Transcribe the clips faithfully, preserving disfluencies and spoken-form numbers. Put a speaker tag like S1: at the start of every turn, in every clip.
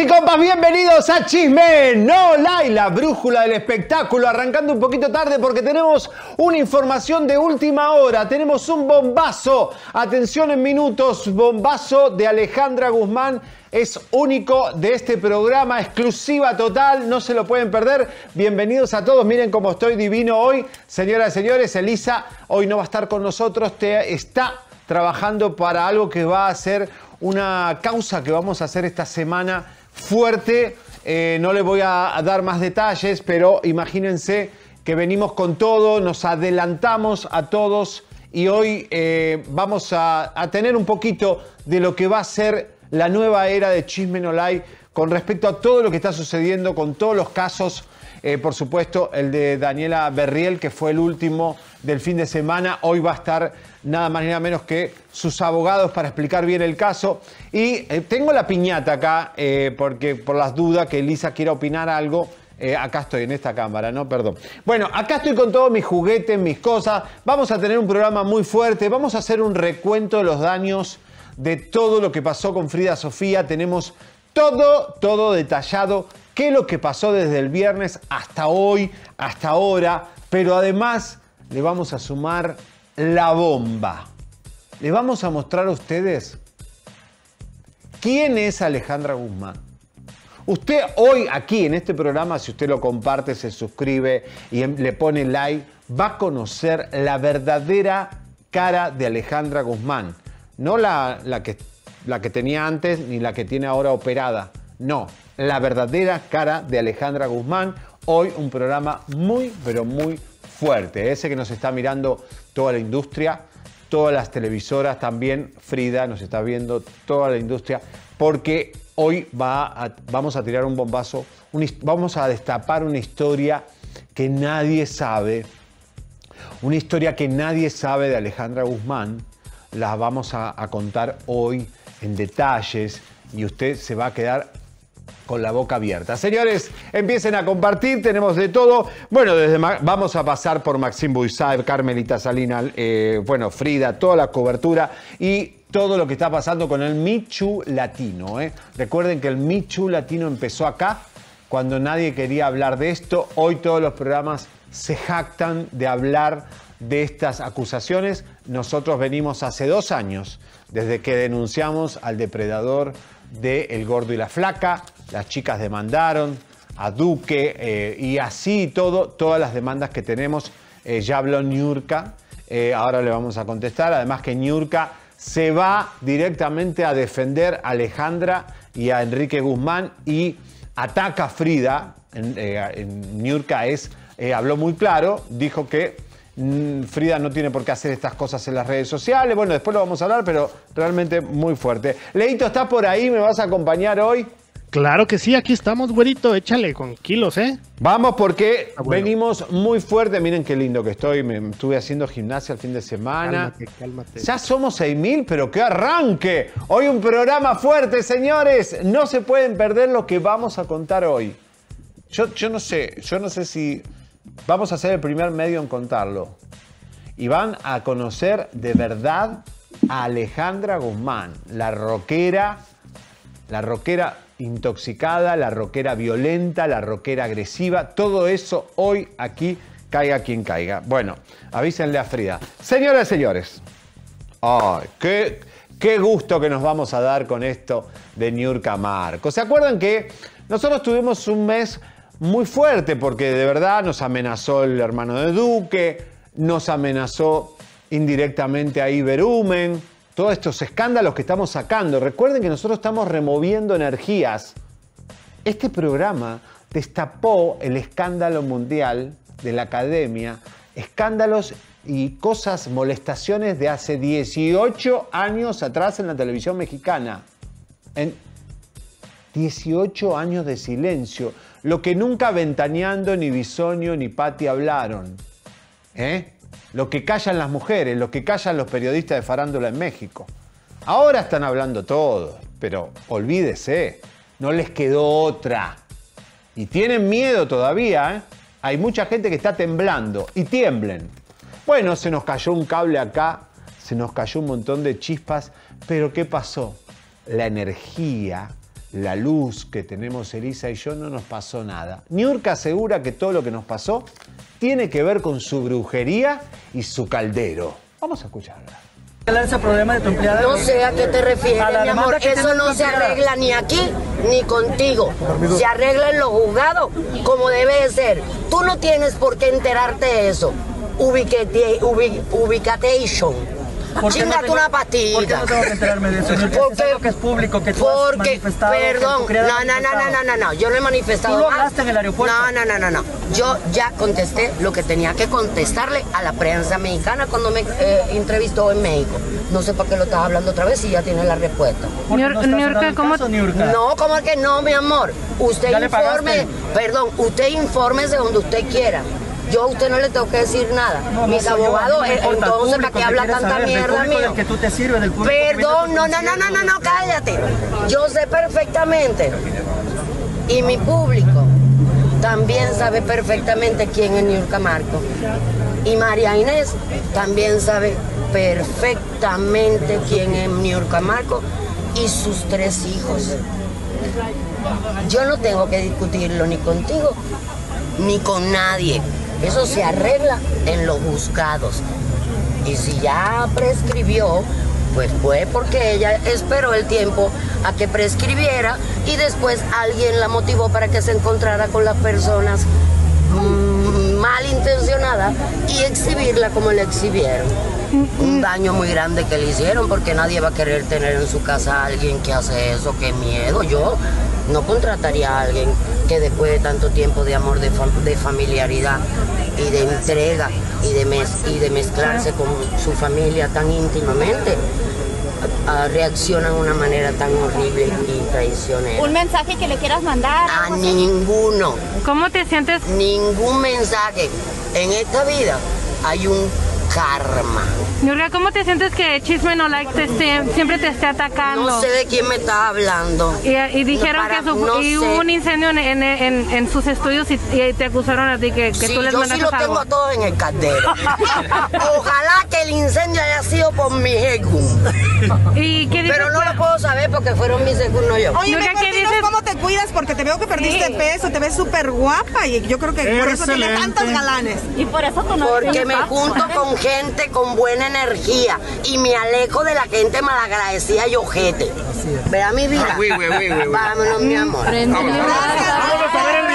S1: y compas, bienvenidos a Chisme No Like, la brújula del espectáculo, arrancando un poquito tarde porque tenemos una información de última hora, tenemos un bombazo, atención en minutos, bombazo de Alejandra Guzmán, es único de este programa, exclusiva total, no se lo pueden perder. Bienvenidos a todos, miren cómo estoy divino hoy, señoras y señores. Elisa hoy no va a estar con nosotros, te está trabajando para algo que va a ser una causa que vamos a hacer esta semana fuerte. Eh, no le voy a, a dar más detalles, pero imagínense que venimos con todo, nos adelantamos a todos y hoy eh, vamos a, a tener un poquito de lo que va a ser la nueva era de Chisme No Like con respecto a todo lo que está sucediendo, con todos los casos. Eh, por supuesto, el de Daniela Berriel, que fue el último del fin de semana. Hoy va a estar nada más ni nada menos que sus abogados para explicar bien el caso. Y eh, tengo la piñata acá, eh, porque por las dudas que Elisa quiera opinar algo, eh, acá estoy en esta cámara, ¿no? Perdón. Bueno, acá estoy con todos mis juguetes, mis cosas. Vamos a tener un programa muy fuerte. Vamos a hacer un recuento de los daños de todo lo que pasó con Frida Sofía. Tenemos todo, todo detallado. ¿Qué es lo que pasó desde el viernes hasta hoy, hasta ahora? Pero además le vamos a sumar la bomba. Le vamos a mostrar a ustedes quién es Alejandra Guzmán. Usted hoy aquí en este programa, si usted lo comparte, se suscribe y le pone like, va a conocer la verdadera cara de Alejandra Guzmán. No la, la, que, la que tenía antes ni la que tiene ahora operada. No, la verdadera cara de Alejandra Guzmán. Hoy un programa muy, pero muy fuerte. Ese que nos está mirando toda la industria, todas las televisoras, también Frida nos está viendo, toda la industria, porque hoy va a, vamos a tirar un bombazo, un, vamos a destapar una historia que nadie sabe, una historia que nadie sabe de Alejandra Guzmán. La vamos a, a contar hoy en detalles y usted se va a quedar con la boca abierta. Señores, empiecen a compartir, tenemos de todo. Bueno, desde vamos a pasar por Maxime Buisaev, Carmelita Salinas, eh, bueno, Frida, toda la cobertura y todo lo que está pasando con el Me Too latino. ¿eh? Recuerden que el Me Too latino empezó acá, cuando nadie quería hablar de esto. Hoy todos los programas se jactan de hablar de estas acusaciones. Nosotros venimos hace dos años, desde que denunciamos al depredador de El Gordo y la Flaca. Las chicas demandaron a Duque eh, y así todo, todas las demandas que tenemos. Eh, ya habló Niurka, eh, ahora le vamos a contestar. Además que Niurka se va directamente a defender a Alejandra y a Enrique Guzmán y ataca a Frida. En, eh, en Niurka es, eh, habló muy claro, dijo que mm, Frida no tiene por qué hacer estas cosas en las redes sociales. Bueno, después lo vamos a hablar, pero realmente muy fuerte. Leito, ¿estás por ahí? ¿Me vas a acompañar hoy?
S2: Claro que sí, aquí estamos, güerito, échale con kilos, ¿eh?
S1: Vamos porque
S2: ah, bueno.
S1: venimos muy fuerte, miren qué lindo que estoy, me estuve haciendo gimnasia el fin de semana.
S2: Cálmate, cálmate.
S1: Ya somos seis mil, pero qué arranque. Hoy un programa fuerte, señores, no se pueden perder lo que vamos a contar hoy. Yo, yo no sé, yo no sé si vamos a ser el primer medio en contarlo. Y van a conocer de verdad a Alejandra Guzmán, la rockera, la rockera intoxicada, la rockera violenta, la rockera agresiva, todo eso hoy aquí, caiga quien caiga. Bueno, avísenle a Frida. Señoras y señores, ay, qué, qué gusto que nos vamos a dar con esto de Niurka Marco. ¿Se acuerdan que nosotros tuvimos un mes muy fuerte porque de verdad nos amenazó el hermano de Duque, nos amenazó indirectamente a Iberumen? Todos estos escándalos que estamos sacando. Recuerden que nosotros estamos removiendo energías. Este programa destapó el escándalo mundial de la academia. Escándalos y cosas, molestaciones de hace dieciocho años atrás en la televisión mexicana. En dieciocho años de silencio. Lo que nunca Ventaneando, ni Bisonio, ni Patti hablaron. ¿Eh? Lo que callan las mujeres, lo que callan los periodistas de farándula en México. Ahora están hablando todo, pero olvídese, no les quedó otra. Y tienen miedo todavía, ¿eh? Hay mucha gente que está temblando y tiemblen. Bueno, se nos cayó un cable acá, se nos cayó un montón de chispas, pero ¿qué pasó? La energía la luz que tenemos Elisa y yo no nos pasó nada. Niurka asegura que todo lo que nos pasó tiene que ver con su brujería y su caldero. Vamos a escucharla.
S3: Ese problema de tu empleada.
S4: No sé a qué te refieres, mi amor. Eso no se arregla ni aquí ni contigo. Se arregla en los juzgados como debe de ser. Tú no tienes por qué enterarte de eso. Ubicate, ubi, ubicatation. Chingate no una pastilla.
S3: ¿Por qué no tengo que enterarme de eso?
S4: Porque,
S3: es algo que es público, que tú has manifestado.
S4: Perdón,
S3: que
S4: no, no, no, no, no, no, no, yo no he manifestado.
S3: ¿Tú lo
S4: más.
S3: hablaste en el aeropuerto?
S4: No, no, no, no, no. Yo ya contesté lo que tenía que contestarle a la prensa mexicana cuando me eh, entrevistó en México. No sé por qué lo estás hablando otra vez si ya tienes la respuesta.
S3: Niurka, ¿cómo?
S4: No, ¿cómo es que no, mi amor? Usted informe, perdón, usted infórmese donde usted quiera. Yo a usted no le tengo que decir nada.
S3: No,
S4: Mis
S3: no
S4: abogados,
S3: yo, no
S4: entonces, ¿para qué habla tanta
S3: saber,
S4: mierda mío?
S3: Del que tú te sirves, del
S4: Perdón, no, no, no, no, no, no, cállate. Yo sé perfectamente. Y mi público también sabe perfectamente quién es Niurka Marco. Y María Inés también sabe perfectamente quién es Niurka Marco y sus tres hijos. Yo no tengo que discutirlo ni contigo ni con nadie. Eso se arregla en los juzgados. Y si ya prescribió, pues fue porque ella esperó el tiempo a que prescribiera y después alguien la motivó para que se encontrara con las personas mmm, malintencionadas y exhibirla como la exhibieron. Un daño muy grande que le hicieron porque nadie va a querer tener en su casa a alguien que hace eso. Qué miedo. Yo no contrataría a alguien que después de tanto tiempo de amor, de, fam de familiaridad y de entrega y de, mez y de mezclarse con su familia tan íntimamente, uh, reacciona de una manera tan horrible y traicionera.
S5: ¿Un mensaje que le quieras mandar?
S4: A ninguno.
S5: ¿Cómo te sientes?
S4: Ningún mensaje. En esta vida hay un karma.
S5: Niurka, ¿cómo te sientes que Chisme No Like te esté, siempre te esté atacando?
S4: No sé de quién me estás hablando.
S5: Y, y dijeron no, para, que su,
S4: no
S5: y hubo un incendio en, en, en, en sus estudios y, y te acusaron a ti que, que
S4: sí,
S5: tú les mandaste
S4: algo. Sí, yo sí lo tengo a todos en el caldero. Ojalá que el incendio haya sido por mi según.
S5: ¿Y qué dices?
S4: Pero no lo puedo saber porque fueron mis según, no yo.
S6: Oye, mejor dinos cómo te cuidas porque te veo que perdiste sí. peso, te ves súper guapa y yo creo que Excelente. Por eso tienes tantos galanes.
S5: Y por eso tú no
S4: Porque me junto con gente con buena energía y me alejo de la gente malagradecida y ojete. Vea mi vida. Ah, oui, oui, oui, oui. Vámonos, mi amor.
S2: Vamos a ver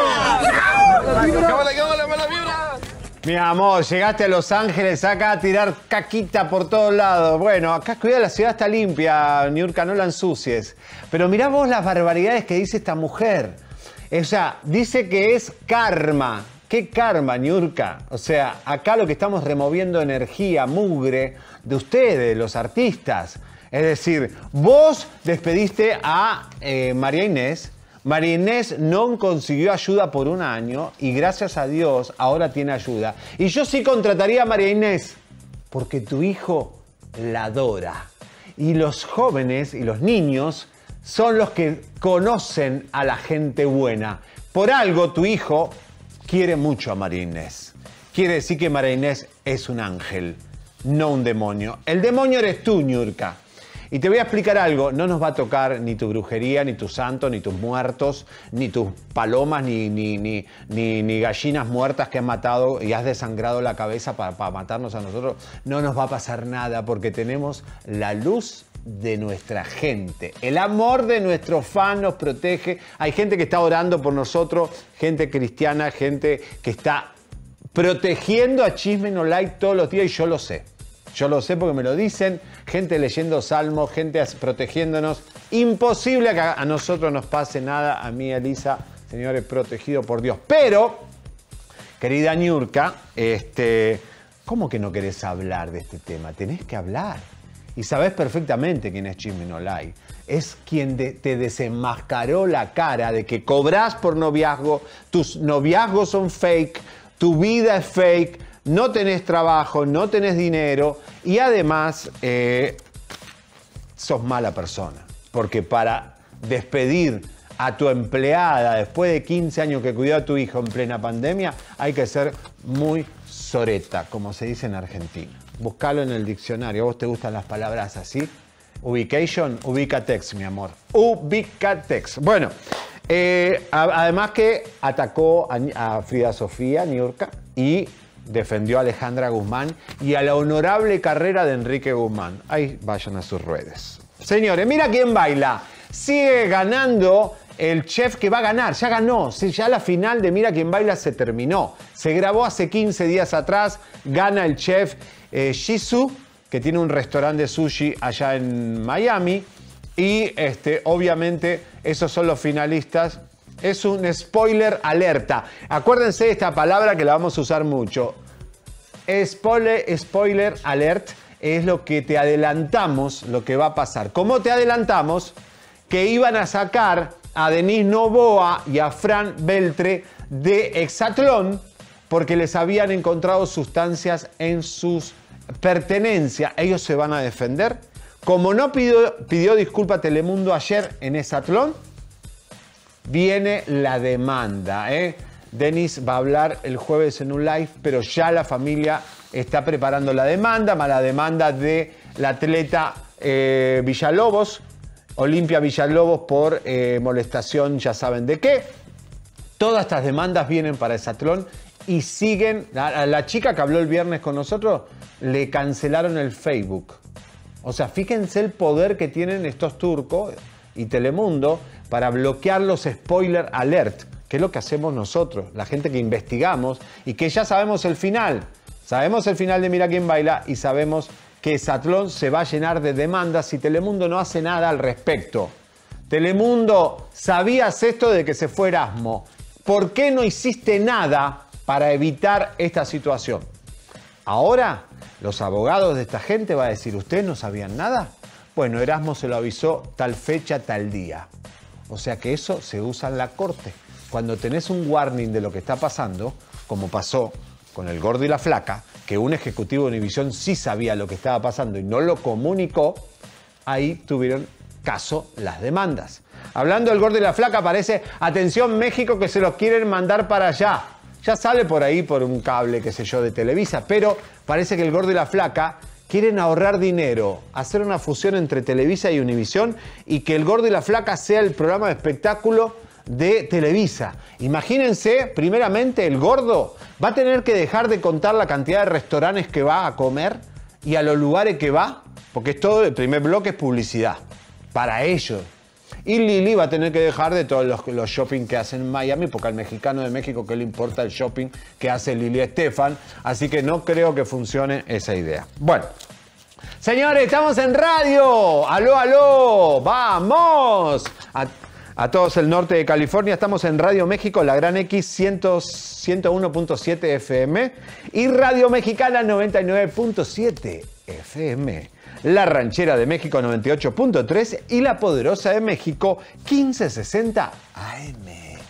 S2: el video.
S1: ¡Cámara, cámara, mala vibra! Mi amor, llegaste a Los Ángeles acá a tirar caquita por todos lados. Bueno, acá cuida, la ciudad está limpia, Niurka, no la ensucies. Pero mirá vos las barbaridades que dice esta mujer. O sea, dice que es karma. ¿Qué karma, Niurka? O sea, acá lo que estamos removiendo energía, mugre de ustedes, los artistas. Es decir, vos despediste a eh, María Inés. María Inés no consiguió ayuda por un año y gracias a Dios ahora tiene ayuda. Y yo sí contrataría a María Inés porque tu hijo la adora. Y los jóvenes y los niños son los que conocen a la gente buena. Por algo tu hijo quiere mucho a María Inés. Quiere decir que María Inés es un ángel, no un demonio. El demonio eres tú, Niurka. Y te voy a explicar algo. No nos va a tocar ni tu brujería, ni tu santo, ni tus muertos, ni tus palomas, ni, ni, ni, ni, ni gallinas muertas que has matado y has desangrado la cabeza para, para matarnos a nosotros. No nos va a pasar nada porque tenemos la luz de nuestra gente. El amor de nuestro fan nos protege. Hay gente que está orando por nosotros, gente cristiana, gente que está protegiendo a Chisme No Like todos los días y yo lo sé. Yo lo sé porque me lo dicen, gente leyendo salmos, gente protegiéndonos. Imposible que a nosotros nos pase nada, a mí, Elisa, señores, protegido por Dios. Pero, querida Niurka, este, ¿cómo que no querés hablar de este tema? Tenés que hablar. Y sabés perfectamente quién es Chisme No Like. Es quien de, te desenmascaró la cara de que cobrás por noviazgo, tus noviazgos son fake, tu vida es fake, no tenés trabajo, no tenés dinero y además eh, sos mala persona. Porque para despedir a tu empleada después de quince años que cuidó a tu hijo en plena pandemia, hay que ser muy soreta, como se dice en Argentina. Buscalo en el diccionario. ¿A vos te gustan las palabras así? Ubication, Ubicatex, mi amor. Ubicatex. Bueno, eh, a, además que atacó a, a Frida Sofía, Niurka, y defendió a Alejandra Guzmán y a la honorable carrera de Enrique Guzmán. Ahí vayan a sus redes. Señores, mira quién baila. Sigue ganando el chef que va a ganar. Ya ganó. Ya la final de Mira quién baila se terminó. Se grabó hace quince días atrás. Gana el chef eh, Shizu, que tiene un restaurante de sushi allá en Miami. Y este, obviamente esos son los finalistas. Es un spoiler alerta. Acuérdense de esta palabra que la vamos a usar mucho. Spoiler, spoiler alert es lo que te adelantamos, lo que va a pasar. ¿Cómo te adelantamos? Que iban a sacar a Denise Noboa y a Fran Beltre de Hexatlón porque les habían encontrado sustancias en sus pertenencias. Ellos se van a defender. Como no pidió, pidió disculpa a Telemundo ayer en Hexatlón, viene la demanda, ¿eh? Denis va a hablar el jueves en un live, pero ya la familia está preparando la demanda, la demanda de la atleta eh, Villalobos, Olimpia Villalobos, por eh, molestación, ya saben de qué. Todas estas demandas vienen para Hexatlón y siguen. A la chica que habló el viernes con nosotros, le cancelaron el Facebook. O sea, fíjense el poder que tienen estos turcos y Telemundo para bloquear los spoiler alert, que es lo que hacemos nosotros, la gente que investigamos y que ya sabemos el final. Sabemos el final de Mira quién baila y sabemos que Hexatlón se va a llenar de demandas si Telemundo no hace nada al respecto. Telemundo, ¿sabías esto de que se fue Erasmo? ¿Por qué no hiciste nada para evitar esta situación? Ahora, los abogados de esta gente van a decir, ¿ustedes no sabían nada? Bueno, Erasmo se lo avisó tal fecha, tal día. O sea que eso se usa en la corte. Cuando tenés un warning de lo que está pasando, como pasó con el gordo y la flaca, que un ejecutivo de Univisión sí sabía lo que estaba pasando y no lo comunicó, ahí tuvieron caso las demandas. Hablando del gordo y la flaca, parece, atención México, que se los quieren mandar para allá. Ya sale por ahí por un cable, qué sé yo, de Televisa, pero parece que el gordo y la flaca quieren ahorrar dinero, hacer una fusión entre Televisa y Univisión y que el gordo y la flaca sea el programa de espectáculo de Televisa. Imagínense, primeramente, el gordo va a tener que dejar de contar la cantidad de restaurantes que va a comer y a los lugares que va, porque es todo, el primer bloque es publicidad para ellos. Y Lili va a tener que dejar de todos los, los shopping que hacen en Miami, porque al mexicano de México que le importa el shopping que hace Lili Estefan. Así que no creo que funcione esa idea. Bueno, señores, estamos en radio. Aló, aló, vamos. A, a todos el norte de California, estamos en Radio México, la Gran X ciento uno punto siete F M y Radio Mexicana noventa y nueve punto siete F M. La Ranchera de México noventa y ocho punto tres y La Poderosa de México quince sesenta A M.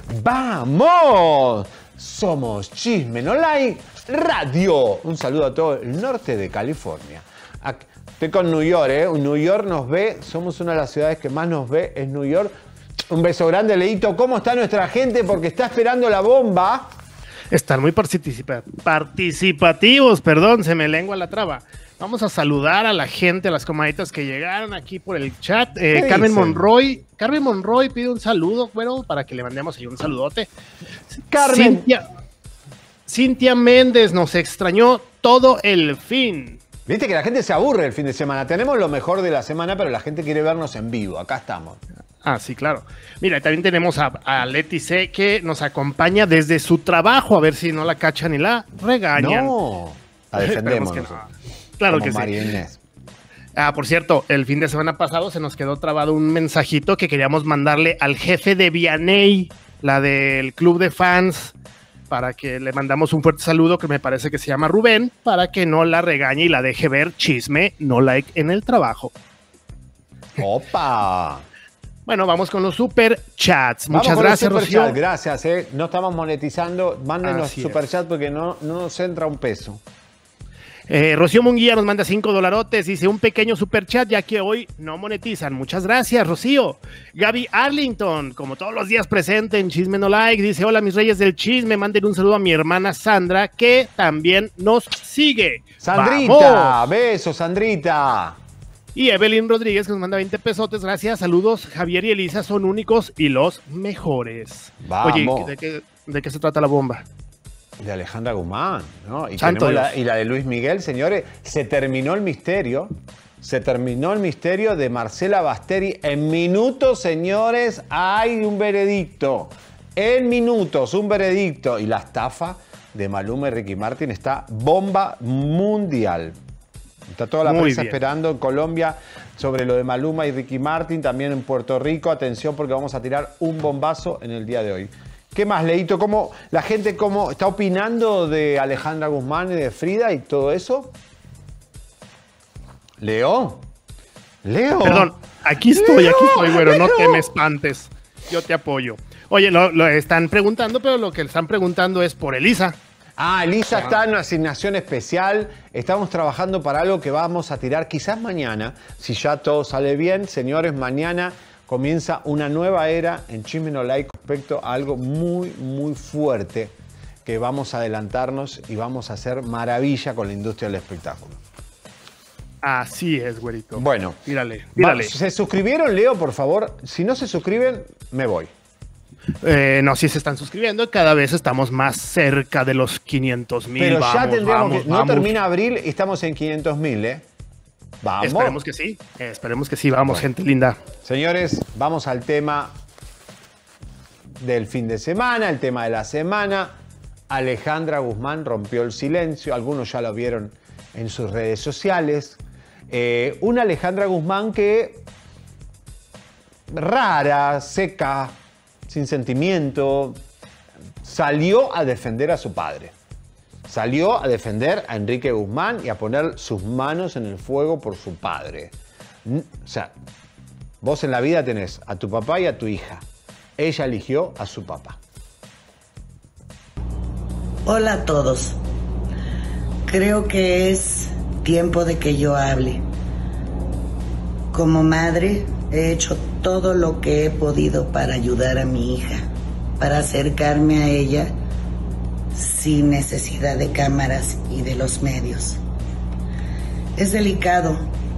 S1: ¡Vamos! Somos Chisme No Like Radio. Un saludo a todo el norte de California. Aquí, estoy con New York, ¿eh? New York nos ve, somos una de las ciudades que más nos ve, es New York. Un beso grande, Leito. ¿Cómo está nuestra gente? Porque está esperando la bomba.
S2: Están muy participa participativos, perdón, se me lengua la traba. Vamos a saludar a la gente, a las comaditas que llegaron aquí por el chat. Eh, Carmen dicen? Monroy. Carmen Monroy pide un saludo, bueno, para que le mandemos ahí un saludote.
S1: Carmen.
S2: Cintia, Cintia Méndez nos extrañó todo el fin.
S1: Viste que la gente se aburre el fin de semana. Tenemos lo mejor de la semana, pero la gente quiere vernos en vivo. Acá estamos.
S2: Ah, sí, claro. Mira, también tenemos a, a Leti C, que nos acompaña desde su trabajo. A ver si no la cachan y la regañan.
S1: No, la defendemos.
S2: Que no. Claro que
S1: María
S2: sí.
S1: Inés.
S2: Ah, por cierto, el fin de semana pasado se nos quedó trabado un mensajito que queríamos mandarle al jefe de Vianey, la del club de fans, para que le mandamos un fuerte saludo, que me parece que se llama Rubén, para que no la regañe y la deje ver Chisme No Like en el trabajo.
S1: ¡Opa!
S2: Bueno, vamos con los super chats. Muchas
S1: vamos
S2: gracias,
S1: super
S2: Rocío.
S1: Chat. Gracias, eh. No estamos monetizando. Mándenos
S2: Así
S1: super
S2: es.
S1: chat porque no, no nos entra un peso.
S2: Eh, Rocío Munguía nos manda cinco dolarotes, dice un pequeño super chat ya que hoy no monetizan. Muchas gracias, Rocío. Gaby Arlington, como todos los días presente en Chisme No Like, dice hola mis reyes del chisme, manden un saludo a mi hermana Sandra que también nos sigue.
S1: Sandrita,
S2: ¡Vamos!
S1: besos, Sandrita.
S2: Y Evelyn Rodríguez que nos manda veinte pesotes, gracias, saludos, Javier y Elisa son únicos y los mejores.
S1: Vamos.
S2: Oye, ¿de qué, de qué se trata la bomba?
S1: De Alejandra Guzmán, ¿no? Y,
S2: Santo
S1: tenemos la,
S2: Dios.
S1: y la de Luis Miguel, señores, se terminó el misterio, se terminó el misterio de Marcela Basteri. En minutos, señores, hay un veredicto. En minutos, un veredicto. Y la estafa de Maluma y Ricky Martin está bomba mundial. Está toda la
S2: Muy
S1: prensa
S2: bien.
S1: esperando en Colombia sobre lo de Maluma y Ricky Martin, también en Puerto Rico. Atención porque vamos a tirar un bombazo en el día de hoy. ¿Qué más, Leito? ¿Cómo la gente cómo está opinando de Alejandra Guzmán y de Frida y todo eso? Leo. Leo.
S2: Perdón, aquí estoy,
S1: Leo,
S2: aquí estoy, güero, no
S1: Leo.
S2: te me espantes. Yo te apoyo. Oye, lo, lo están preguntando, pero lo que le están preguntando es por Elisa.
S1: Ah, Elisa está en una asignación especial. Estamos trabajando para algo que vamos a tirar quizás mañana. Si ya todo sale bien, señores, mañana comienza una nueva era en Chisme No Like respecto a algo muy, muy fuerte que vamos a adelantarnos y vamos a hacer maravilla con la industria del espectáculo.
S2: Así es, güerito.
S1: Bueno,
S2: Tírale,
S1: va-
S2: tírale.
S1: ¿se suscribieron, Leo, por favor? Si no se suscriben, me voy.
S2: Eh, no, sí se están suscribiendo. Cada vez estamos más cerca de los quinientos mil.
S1: Pero ya
S2: vamos,
S1: tendríamos
S2: vamos,
S1: que... No
S2: vamos.
S1: termina abril y estamos en quinientos mil, ¿eh? Vamos.
S2: Esperemos que sí. eh, Esperemos que sí. Vamos, gente linda.
S1: Señores, vamos al tema del fin de semana, el tema de la semana. Alejandra Guzmán rompió el silencio. Algunos ya lo vieron en sus redes sociales. Eh, una Alejandra Guzmán que rara, seca, sin sentimiento, salió a defender a su padre. Salió a defender a Enrique Guzmán y a poner sus manos en el fuego por su padre. N- O sea, vos en la vida tenés a tu papá y a tu hija. Ella eligió a su papá.
S7: Hola a todos. Creo que es tiempo de que yo hable. Como madre, he hecho todo lo que he podido para ayudar a mi hija, para acercarme a ella sin necesidad de cámaras y de los medios. Es delicado.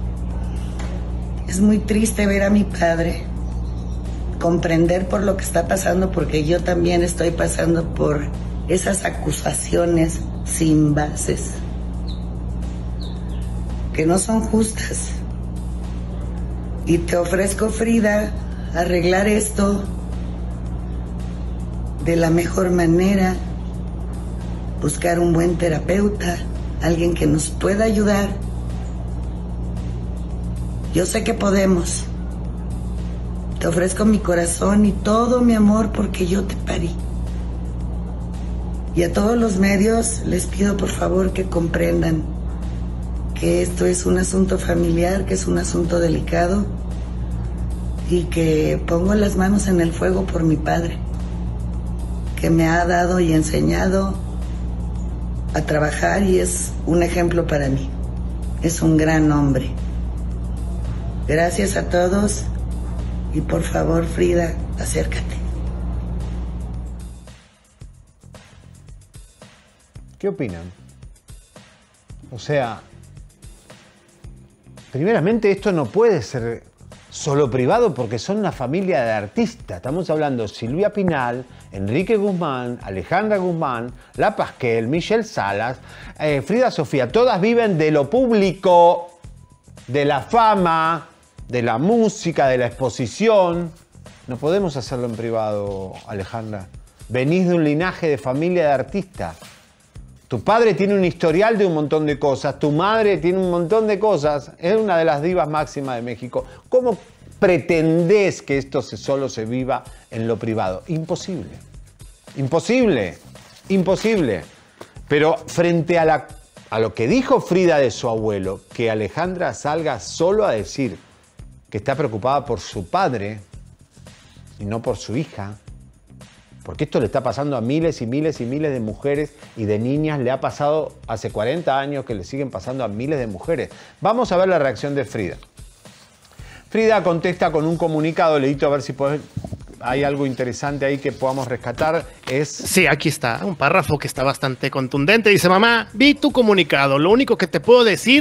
S7: Es muy triste ver a mi padre, comprender por lo que está pasando, porque yo también estoy pasando por esas acusaciones sin bases, que no son justas. Y te ofrezco, Frida, arreglar esto de la mejor manera, buscar un buen terapeuta, alguien que nos pueda ayudar. Yo sé que podemos. Te ofrezco mi corazón y todo mi amor porque yo te parí. Y a todos los medios les pido por favor que comprendan que esto es un asunto familiar, que es un asunto delicado y que pongo las manos en el fuego por mi padre, que me ha dado y enseñado a trabajar y es un ejemplo para mí. Es un gran hombre. Gracias a todos y por favor, Frida, acércate.
S1: ¿Qué opinan? O sea, primeramente esto no puede ser solo privado porque son una familia de artistas. Estamos hablando de Silvia Pinal, Enrique Guzmán, Alejandra Guzmán, La Pasquel, Michelle Salas, eh, Frida Sofía. Todas viven de lo público, de la fama, de la música, de la exposición. No podemos hacerlo en privado, Alejandra. Venís de un linaje de familia de artistas. Tu padre tiene un historial de un montón de cosas, tu madre tiene un montón de cosas, es una de las divas máximas de México. ¿Cómo pretendés que esto se, solo se viva en lo privado? Imposible, imposible, imposible. Pero frente a, la, a lo que dijo Frida de su abuelo, que Alejandra salga solo a decir que está preocupada por su padre y no por su hija, porque esto le está pasando a miles y miles y miles de mujeres y de niñas. Le ha pasado hace cuarenta años que le siguen pasando a miles de mujeres. Vamos a ver la reacción de Frida. Frida contesta con un comunicado. Leíto, a ver si podés, hay algo interesante ahí que podamos rescatar. Es...
S2: Sí, aquí está, un párrafo que está bastante contundente. Dice, mamá, vi tu comunicado. Lo único que te puedo decir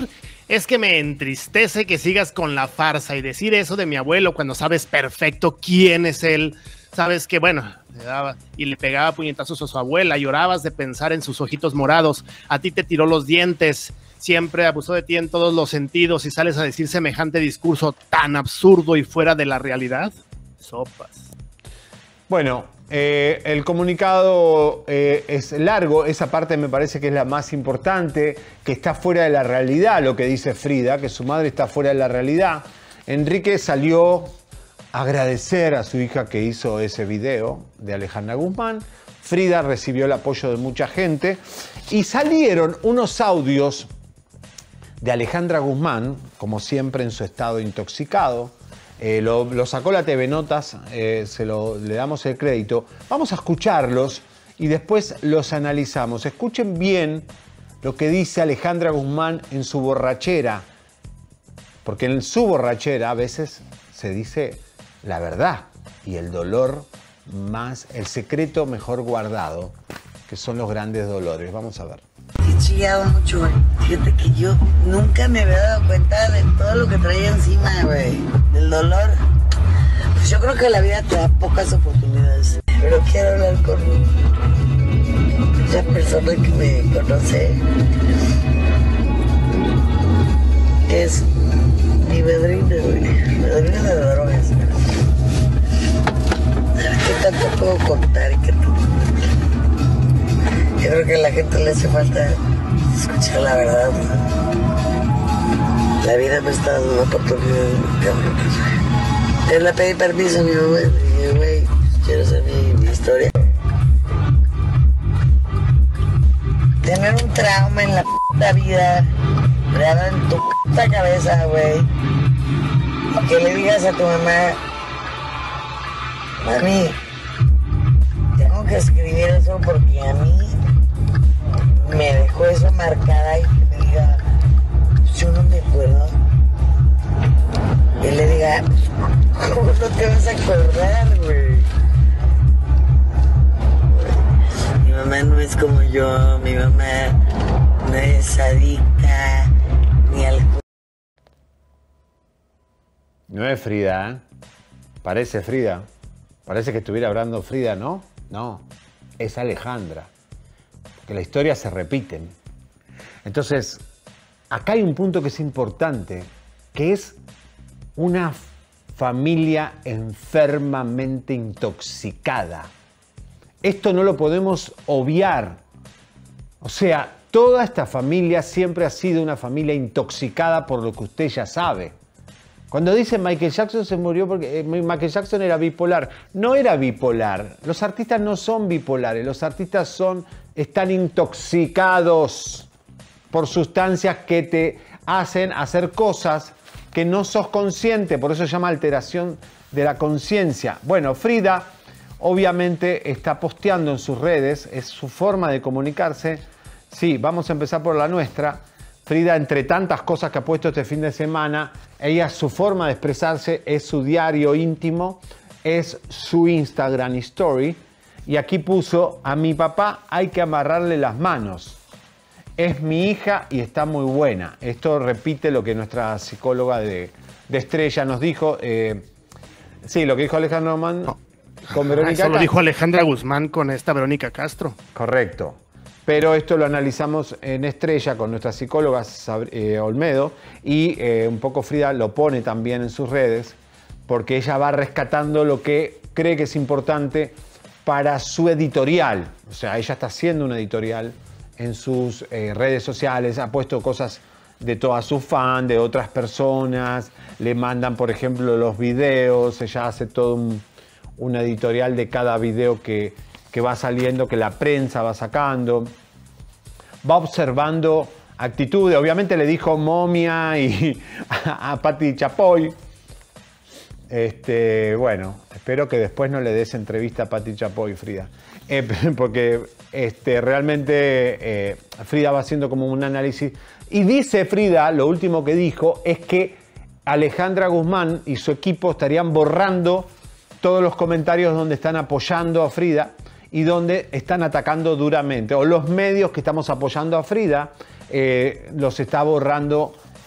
S2: Es que me entristece que sigas con la farsa y decir eso de mi abuelo cuando sabes perfecto quién es él. Sabes que, bueno, le daba y le pegaba puñetazos a su abuela, llorabas de pensar en sus ojitos morados, a ti te tiró los dientes, siempre abusó de ti en todos los sentidos y sales a decir semejante discurso tan absurdo y fuera de la realidad. Sopas.
S1: Bueno, eh, el comunicado eh, es largo, esa parte me parece que es la más importante, que está fuera de la realidad, lo que dice Frida, que su madre está fuera de la realidad. Enrique salió a agradecer a su hija que hizo ese video de Alejandra Guzmán. Frida recibió el apoyo de mucha gente y salieron unos audios de Alejandra Guzmán, como siempre en su estado intoxicado. Eh, lo, lo sacó la T V Notas, eh, se lo, le damos el crédito. Vamos a escucharlos y después los analizamos. Escuchen bien lo que dice Alejandra Guzmán en su borrachera, porque en su borrachera a veces se dice la verdad y el dolor más, el secreto mejor guardado, que son los grandes dolores. Vamos a ver.
S7: Sí, chillaba mucho, güey. Fíjate que yo nunca me había dado cuenta de todo lo que traía encima, güey. Del dolor. Pues yo creo que la vida te da pocas oportunidades. Pero quiero hablar con esa persona que me conoce. Que es mi madrina, güey. Mi madrina de drogas. A ver qué tanto puedo contar y qué tanto. Yo creo que a la gente le hace falta escuchar la verdad, ¿no? La vida me está dando una oportunidad, cabrón. Yo le pedí permiso a mi mamá y dije, güey, quiero hacer mi, mi historia. Tener un trauma en la puta vida, creado en tu puta cabeza, güey. Que le digas a tu mamá, mami, tengo que escribir eso porque a mí me dejó eso marcada y que me diga, yo no me acuerdo. Y le diga, ¿cómo no te vas a acordar, güey? Mi mamá no es como yo, mi mamá no es adicta ni al...
S1: No es Frida, ¿eh? Parece Frida. Parece que estuviera hablando Frida, ¿no? No, es Alejandra. Que la historia se repiten. Entonces, acá hay un punto que es importante, que es una familia enfermamente intoxicada. Esto no lo podemos obviar. O sea, toda esta familia siempre ha sido una familia intoxicada por lo que usted ya sabe. Cuando dicen Michael Jackson se murió porque eh, Michael Jackson era bipolar, no era bipolar. Los artistas no son bipolares, los artistas son, están intoxicados por sustancias que te hacen hacer cosas que no sos consciente, por eso se llama alteración de la conciencia. Bueno, Frida obviamente está posteando en sus redes, es su forma de comunicarse. Sí, vamos a empezar por la nuestra. Frida, entre tantas cosas que ha puesto este fin de semana, ella, su forma de expresarse es su diario íntimo, es su Instagram Story. Y aquí puso, a mi papá hay que amarrarle las manos. Es mi hija y está muy buena. Esto repite lo que nuestra psicóloga de, de Estrella nos dijo. Eh, sí, lo que dijo Alejandra Guzmán
S2: no.
S1: con Verónica
S2: Eso
S1: Castro.
S2: lo dijo Alejandra Guzmán con esta Verónica Castro.
S1: Correcto. Pero esto lo analizamos en Estrella con nuestra psicóloga eh, Olmedo y eh, un poco Frida lo pone también en sus redes porque ella va rescatando lo que cree que es importante para su editorial. O sea, ella está haciendo una editorial en sus eh, redes sociales, ha puesto cosas de todas sus fans, de otras personas, le mandan, por ejemplo, los videos, ella hace todo un, una editorial de cada video que, que va saliendo, que la prensa va sacando, va observando actitudes, obviamente le dijo momia y a, a Pati Chapoy. Este, bueno, espero que después no le des entrevista a Pati Chapoy, Frida. Eh, porque este, realmente eh, Frida va haciendo como un análisis. Y dice Frida, lo último que dijo, es que Alejandra Guzmán y su equipo estarían borrando todos los comentarios donde están apoyando a Frida y donde están atacando duramente. O los medios que estamos apoyando a Frida eh, los está borrando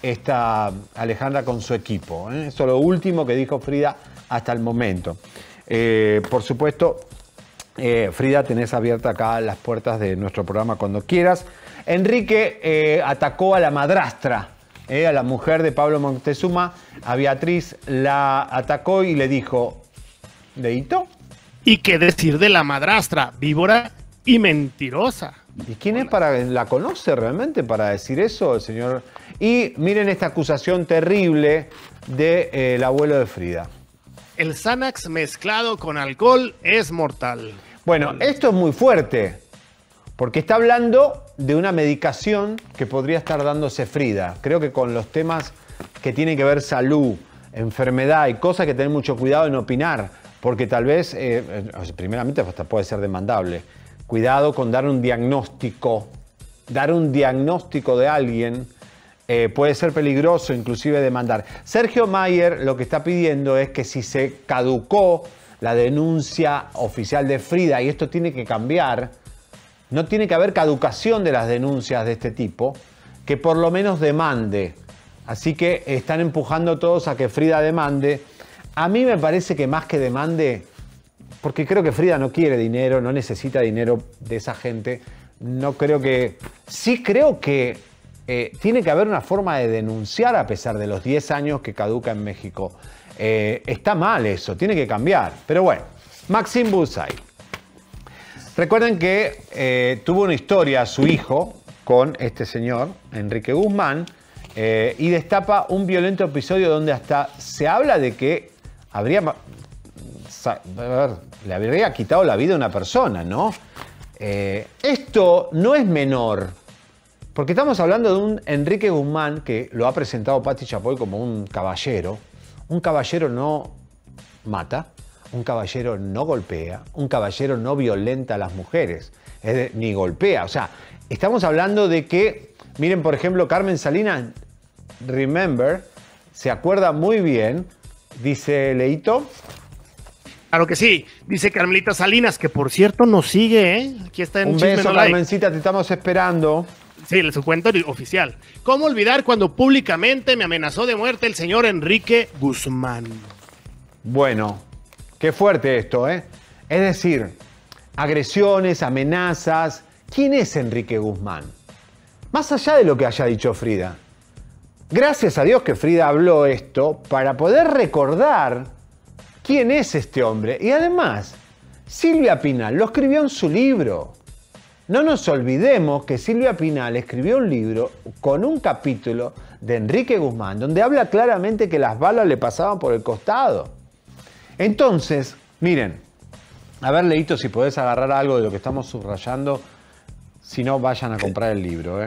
S1: esta Alejandra con su equipo. ¿eh? Eso es lo último que dijo Frida hasta el momento. Eh, por supuesto, eh, Frida, tenés abierta acá las puertas de nuestro programa cuando quieras. Enrique eh, atacó a la madrastra, eh, a la mujer de Pablo Moctezuma, a Beatriz, la atacó y le dijo, ¿Leito?
S2: ¿Y qué decir de la madrastra, víbora y mentirosa?
S1: ¿Y quién es para, la conoce realmente para decir eso, el señor? Y miren esta acusación terrible del de, eh, abuelo de Frida.
S2: El Xanax mezclado con alcohol es mortal.
S1: Bueno, esto es muy fuerte, porque está hablando de una medicación que podría estar dándose Frida. Creo que con los temas que tienen que ver salud, enfermedad y cosas, que tener mucho cuidado en opinar, porque tal vez, eh, primeramente, hasta puede ser demandable. Cuidado con dar un diagnóstico. Dar un diagnóstico de alguien eh, puede ser peligroso, inclusive demandar. Sergio Mayer lo que está pidiendo es que si se caducó la denuncia oficial de Frida, y esto tiene que cambiar, no tiene que haber caducación de las denuncias de este tipo, que por lo menos demande. Así que están empujando todos a que Frida demande. A mí me parece que más que demande, porque creo que Frida no quiere dinero, no necesita dinero de esa gente. No creo que... Sí creo que eh, tiene que haber una forma de denunciar a pesar de los diez años que caduca en México. Eh, está mal eso, tiene que cambiar. Pero bueno, Maxime Bullseye. Recuerden que eh, tuvo una historia su hijo con este señor, Enrique Guzmán, eh, y destapa un violento episodio donde hasta se habla de que habría... A ver, le habría quitado la vida a una persona, ¿no? Eh, esto no es menor, porque estamos hablando de un Enrique Guzmán que lo ha presentado Patti Chapoy como un caballero. Un caballero no mata, un caballero no golpea, un caballero no violenta a las mujeres, es de, ni golpea. O sea, estamos hablando de que, miren, por ejemplo, Carmen Salinas, remember, se acuerda muy bien, dice Leito.
S2: Claro que sí, dice Carmelita Salinas, que por cierto nos sigue, ¿eh? Aquí está en
S1: Un
S2: Chisme
S1: beso,
S2: No Like.
S1: Carmencita, te estamos esperando.
S2: Sí, su cuenta oficial. ¿Cómo olvidar cuando públicamente me amenazó de muerte el señor Enrique Guzmán?
S1: Bueno, qué fuerte esto, ¿eh? Es decir, agresiones, amenazas. ¿Quién es Enrique Guzmán? Más allá de lo que haya dicho Frida. Gracias a Dios que Frida habló esto para poder recordar quién es este hombre. Y además, Silvia Pinal lo escribió en su libro. No nos olvidemos que Silvia Pinal escribió un libro con un capítulo de Enrique Guzmán, donde habla claramente que las balas le pasaban por el costado. Entonces, miren, a ver, Leito, si podés agarrar algo de lo que estamos subrayando, si no, vayan a comprar el libro, ¿eh?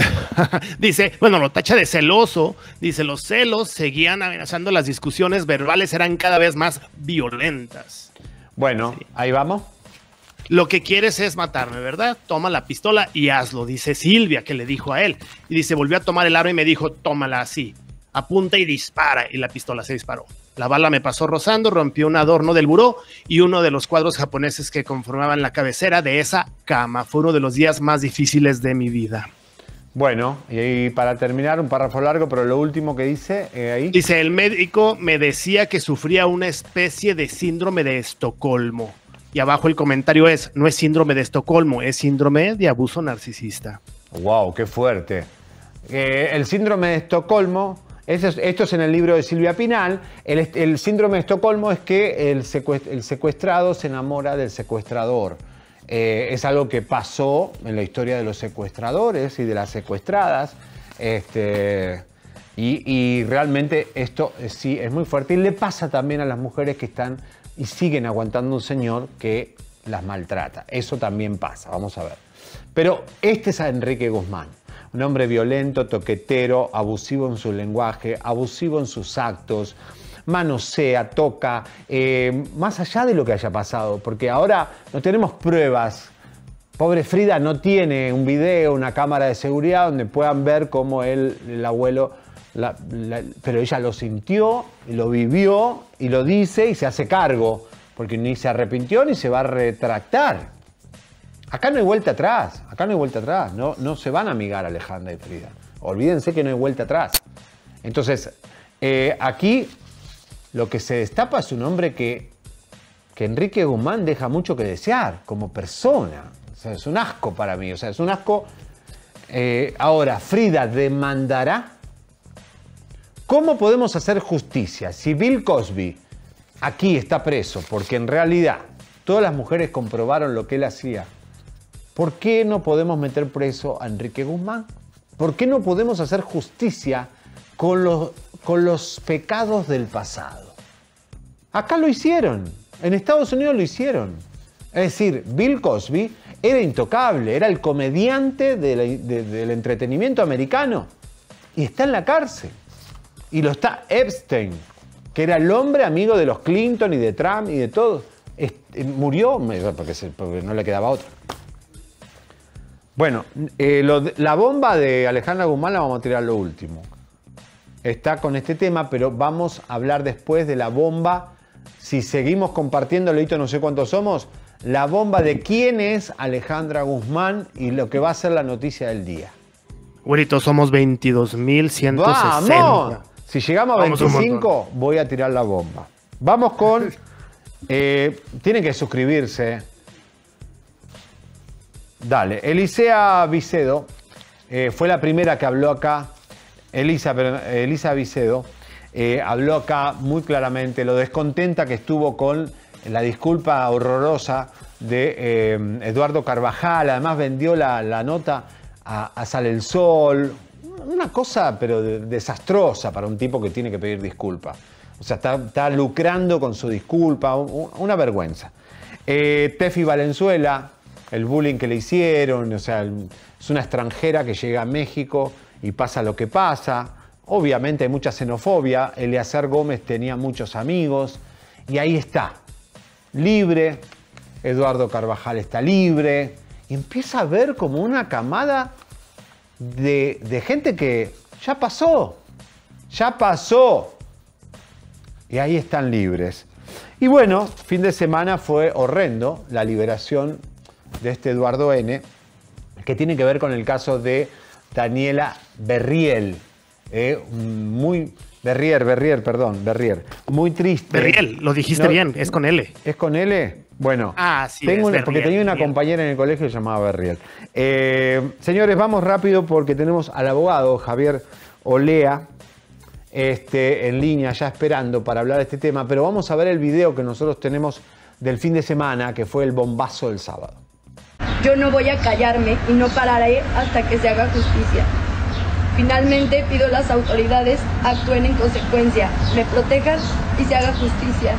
S2: Dice, bueno, lo tacha de celoso. Dice, los celos seguían amenazando, las discusiones verbales eran cada vez más violentas.
S1: Bueno, sí. Ahí vamos.
S2: Lo que quieres es matarme, ¿verdad? Toma la pistola y hazlo, dice Silvia, que le dijo a él. Y dice, volvió a tomar el arma y me dijo, tómala así. Apunta y dispara. Y la pistola se disparó. La bala me pasó rozando, rompió un adorno del buró y uno de los cuadros japoneses que conformaban la cabecera de esa cama. Fue uno de los días más difíciles de mi vida.
S1: Bueno, y para terminar, un párrafo largo, pero lo último que dice eh, ahí.
S2: Dice, el médico me decía que sufría una especie de síndrome de Estocolmo. Y abajo el comentario es, no es síndrome de Estocolmo, es síndrome de abuso narcisista.
S1: ¡Wow! ¡Qué fuerte! Eh, el síndrome de Estocolmo, eso es, esto es en el libro de Silvia Pinal. El, el síndrome de Estocolmo es que el, secuest, el secuestrado se enamora del secuestrador. Eh, es algo que pasó en la historia de los secuestradores y de las secuestradas. Este, y, y realmente esto eh, sí es muy fuerte. Y le pasa también a las mujeres que están y siguen aguantando un señor que las maltrata. Eso también pasa, vamos a ver. Pero este es a Enrique Guzmán. Un hombre violento, toquetero, abusivo en su lenguaje, abusivo en sus actos, manosea, toca, eh, más allá de lo que haya pasado, porque ahora no tenemos pruebas. Pobre Frida no tiene un video, una cámara de seguridad donde puedan ver cómo él, el abuelo, la, la, pero ella lo sintió, lo vivió y lo dice y se hace cargo, porque ni se arrepintió ni se va a retractar. Acá no hay vuelta atrás, acá no hay vuelta atrás, no, no se van a amigar Alejandra y Frida. Olvídense que no hay vuelta atrás. Entonces, eh, aquí lo que se destapa es un hombre que, que Enrique Guzmán deja mucho que desear como persona. O sea, es un asco para mí, o sea, es un asco. Eh, ahora, Frida demandará. ¿Cómo podemos hacer justicia si Bill Cosby aquí está preso? Porque en realidad todas las mujeres comprobaron lo que él hacía. ¿Por qué no podemos meter preso a Enrique Guzmán? ¿Por qué no podemos hacer justicia con los, con los pecados del pasado? Acá lo hicieron, en Estados Unidos lo hicieron. Es decir, Bill Cosby era intocable, era el comediante de la, de, del entretenimiento americano y está en la cárcel. Y lo está Epstein, que era el hombre amigo de los Clinton y de Trump y de todos. Este, murió porque, se, porque no le quedaba otro. Bueno, eh, lo, la bomba de Alejandra Guzmán la vamos a tirar lo último. Está con este tema, pero vamos a hablar después de la bomba. Si seguimos compartiendo, Leito, no sé cuántos somos, la bomba de quién es Alejandra Guzmán y lo que va a ser la noticia del día.
S2: Güerito, somos veintidós mil ciento sesenta.
S1: ¡Vamos! Si llegamos a veinticinco, voy a tirar la bomba. Vamos con... Eh, tienen que suscribirse. Dale, Elisea Vicedo eh, fue la primera que habló acá. Elisa, perdón, Elisa Vicedo eh, habló acá muy claramente lo descontenta que estuvo con la disculpa horrorosa de eh, Eduardo Carvajal. Además vendió la, la nota a, a Sale el Sol. Una cosa pero de, desastrosa para un tipo que tiene que pedir disculpas. O sea, está, está lucrando con su disculpa. Una vergüenza. Eh, Tefi Valenzuela, el bullying que le hicieron, o sea, es una extranjera que llega a México y pasa lo que pasa. Obviamente hay mucha xenofobia. Eleazar Gómez tenía muchos amigos y ahí está, libre. Eduardo Carvajal está libre y empieza a ver como una camada de, de gente que ya pasó, ya pasó y ahí están libres. Y bueno, fin de semana fue horrendo la liberación de este Eduardo N., que tiene que ver con el caso de Daniela Berriel. Eh, muy... Berrier, Berrier, perdón, Berrier. Muy triste.
S2: Berriel, lo dijiste no, bien, es con L.
S1: ¿Es con L? Bueno,
S2: ah, sí,
S1: tengo
S2: es
S1: una, porque tenía una Berriel. compañera en el colegio que se llamaba Berriel. Eh, señores, vamos rápido porque tenemos al abogado Javier Olea este, en línea ya esperando para hablar de este tema, pero vamos a ver el video que nosotros tenemos del fin de semana, que fue el bombazo del sábado.
S8: Yo no voy a callarme y no pararé hasta que se haga justicia. Finalmente pido a las autoridades actúen en consecuencia, me protejan y se haga justicia.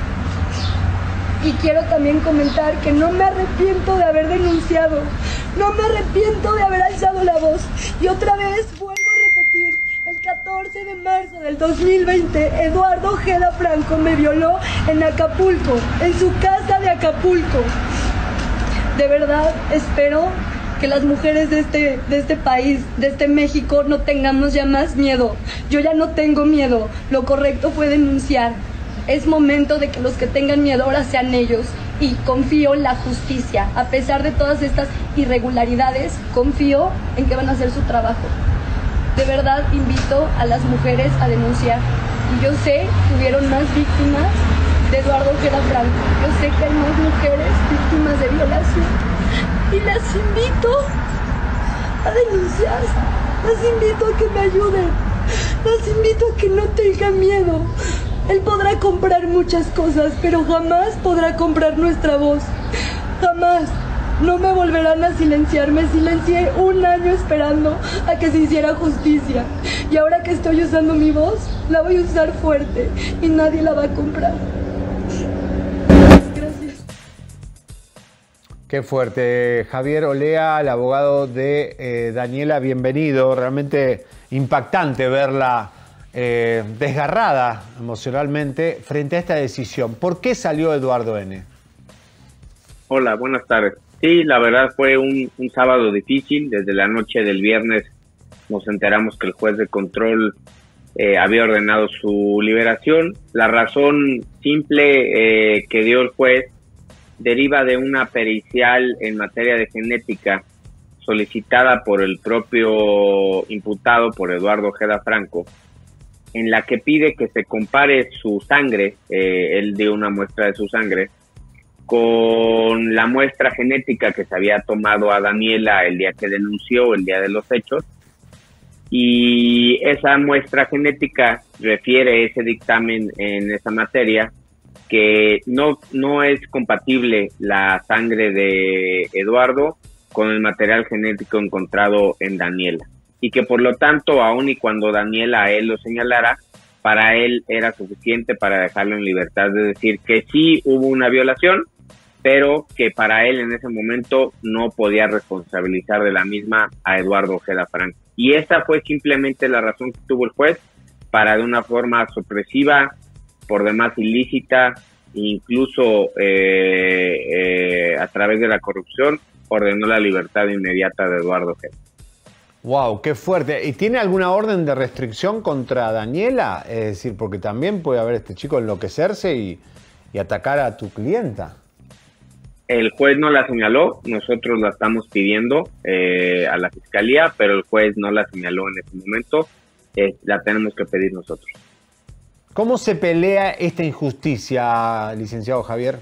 S8: Y quiero también comentar que no me arrepiento de haber denunciado, no me arrepiento de haber alzado la voz. Y otra vez vuelvo a repetir, el catorce de marzo del dos mil veinte, Eduardo Ojeda Franco me violó en Acapulco, en su casa de Acapulco. De verdad espero que las mujeres de este, de este país, de este México, no tengamos ya más miedo. Yo ya no tengo miedo. Lo correcto fue denunciar. Es momento de que los que tengan miedo ahora sean ellos. Y confío en la justicia. A pesar de todas estas irregularidades, confío en que van a hacer su trabajo. De verdad invito a las mujeres a denunciar. Y yo sé que hubieron más víctimas de Eduardo Ojeda Franco. Yo sé que hay más mujeres víctimas de violación. Y las invito a denunciar, las invito a que me ayuden, las invito a que no tengan miedo. Él podrá comprar muchas cosas, pero jamás podrá comprar nuestra voz. Jamás. No me volverán a silenciar. Me silencié un año esperando a que se hiciera justicia. Y ahora que estoy usando mi voz, la voy a usar fuerte y nadie la va a comprar.
S1: Qué fuerte. Javier Olea, el abogado de eh, Daniela, bienvenido. Realmente impactante verla eh, desgarrada emocionalmente frente a esta decisión. ¿Por qué salió Eduardo N.?
S9: Hola, buenas tardes. Sí, la verdad fue un, un sábado difícil. Desde la noche del viernes nos enteramos que el juez de control eh, había ordenado su liberación. La razón simple eh, que dio el juez deriva de una pericial en materia de genética solicitada por el propio imputado, por Eduardo Ojeda Franco, en la que pide que se compare su sangre, eh, él dio una muestra de su sangre, con la muestra genética que se había tomado a Daniela el día que denunció, el día de los hechos, y esa muestra genética refiere ese dictamen en esa materia que no, no es compatible la sangre de Eduardo con el material genético encontrado en Daniela, y que por lo tanto, aun y cuando Daniela a él lo señalara, para él era suficiente para dejarlo en libertad, es decir, que sí hubo una violación, pero que para él en ese momento no podía responsabilizar de la misma a Eduardo Ojeda Franco. Y esa fue simplemente la razón que tuvo el juez para, de una forma sorpresiva, por demás ilícita, incluso eh, eh, a través de la corrupción, ordenó la libertad inmediata de Eduardo Ojeda.
S1: Wow, qué fuerte. ¿Y tiene alguna orden de restricción contra Daniela? Es decir, porque también puede haber este chico enloquecerse y, y atacar a tu clienta.
S9: El juez no la señaló, nosotros la estamos pidiendo eh, a la fiscalía, pero el juez no la señaló en ese momento, eh, la tenemos que pedir nosotros.
S1: ¿Cómo se pelea esta injusticia, licenciado Javier?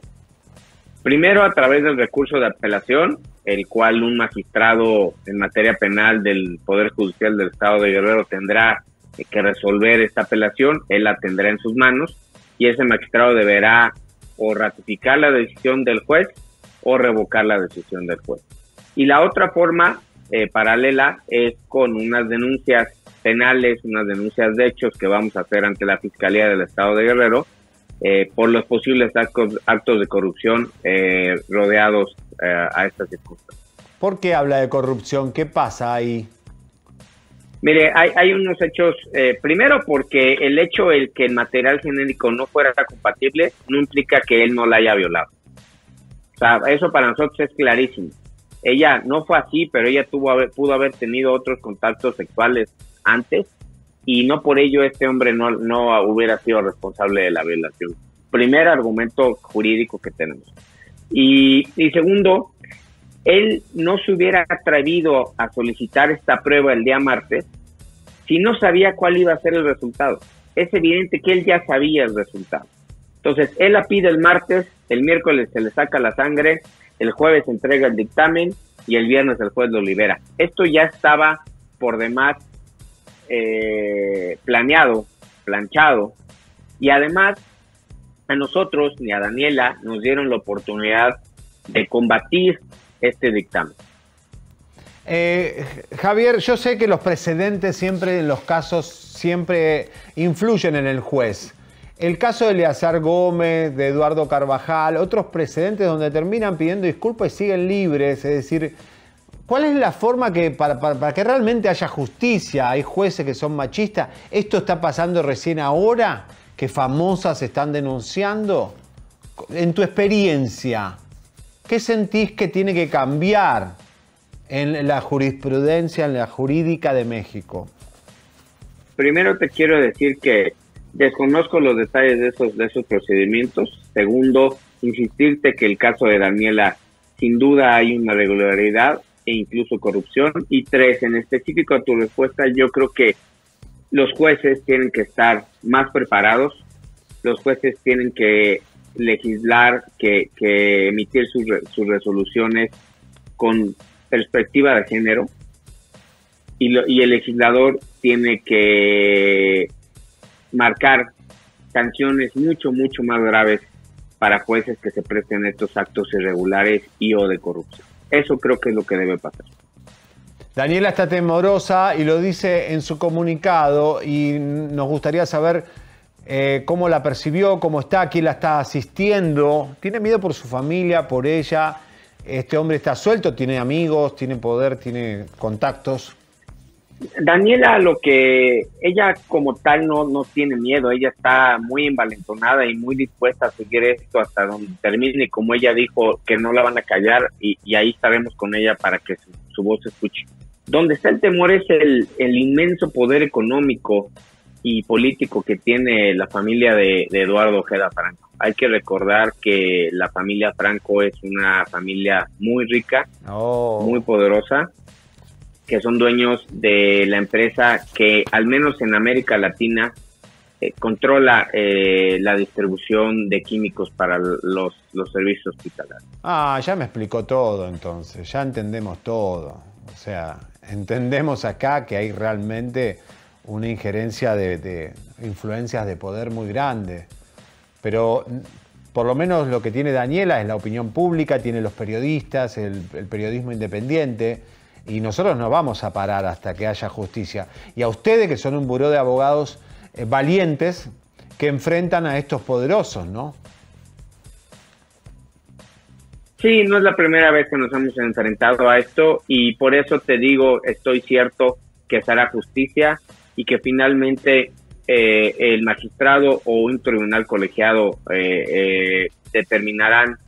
S9: Primero, a través del recurso de apelación, el cual un magistrado en materia penal del Poder Judicial del Estado de Guerrero tendrá que resolver esta apelación, él la tendrá en sus manos, y ese magistrado deberá o ratificar la decisión del juez o revocar la decisión del juez. Y la otra forma eh, paralela es con unas denuncias penales, unas denuncias de hechos que vamos a hacer ante la Fiscalía del Estado de Guerrero eh, por los posibles actos, actos de corrupción eh, rodeados eh, a estas circunstancias.
S1: ¿Por qué habla de corrupción? ¿Qué pasa ahí?
S9: Mire, hay, hay unos hechos, eh, primero porque el hecho el que el material genético no fuera compatible no implica que él no la haya violado. O sea, eso para nosotros es clarísimo. Ella no fue así, pero ella tuvo haber, pudo haber tenido otros contactos sexuales antes y no por ello este hombre no, no hubiera sido responsable de la violación. Primer argumento jurídico que tenemos. Y, y segundo, él no se hubiera atrevido a solicitar esta prueba el día martes si no sabía cuál iba a ser el resultado. Es evidente que él ya sabía el resultado. Entonces, él la pide el martes, el miércoles se le saca la sangre, el jueves se entrega el dictamen y el viernes el juez lo libera. Esto ya estaba por demás eh, planeado, planchado, y además a nosotros ni a Daniela nos dieron la oportunidad de combatir este dictamen.
S1: Eh, Javier, yo sé que los precedentes siempre en los casos siempre influyen en el juez. El caso de Eleazar Gómez, de Eduardo Carvajal, otros precedentes donde terminan pidiendo disculpas y siguen libres. Es decir, ¿cuál es la forma que para, para, para que realmente haya justicia? Hay jueces que son machistas. ¿Esto está pasando recién ahora? ¿Que famosas están denunciando? En tu experiencia, ¿qué sentís que tiene que cambiar en la jurisprudencia, en la jurídica de México?
S9: Primero te quiero decir que desconozco los detalles de esos, de esos procedimientos. Segundo, insistirte que el caso de Daniela, sin duda hay una irregularidad e incluso corrupción. Y tres, en específico a tu respuesta, yo creo que los jueces tienen que estar más preparados. Los jueces tienen que legislar, que, que emitir sus, sus resoluciones con perspectiva de género, y, lo, y el legislador tiene que marcar sanciones mucho, mucho más graves para jueces que se presten a estos actos irregulares y o de corrupción. Eso creo que es lo que debe pasar.
S1: Daniela está temorosa y lo dice en su comunicado, y nos gustaría saber eh, cómo la percibió, cómo está, quién la está asistiendo. ¿Tiene miedo por su familia, por ella? Este hombre está suelto, tiene amigos, tiene poder, tiene contactos.
S9: Daniela, lo que ella como tal no, no tiene miedo, ella está muy envalentonada y muy dispuesta a seguir esto hasta donde termine, como ella dijo que no la van a callar, y, y ahí estaremos con ella para que su, su voz se escuche. Donde está el temor es el, el inmenso poder económico y político que tiene la familia de, de Eduardo Ojeda Franco. Hay que recordar que la familia Franco es una familia muy rica, oh. muy poderosa, que son dueños de la empresa que, al menos en América Latina, eh, controla eh, la distribución de químicos para los, los servicios hospitalarios.
S1: Ah, ya me explicó todo entonces, ya entendemos todo. O sea, entendemos acá que hay realmente una injerencia de, de influencias de poder muy grande. Pero por lo menos lo que tiene Daniela es la opinión pública, tiene los periodistas, el, el periodismo independiente, y nosotros no vamos a parar hasta que haya justicia. Y a ustedes, que son un buró de abogados eh, valientes, que enfrentan a estos poderosos, ¿no?
S9: Sí, no es la primera vez que nos hemos enfrentado a esto, y por eso te digo, estoy cierto que se hará justicia y que finalmente eh, el magistrado o un tribunal colegiado eh, eh, determinarán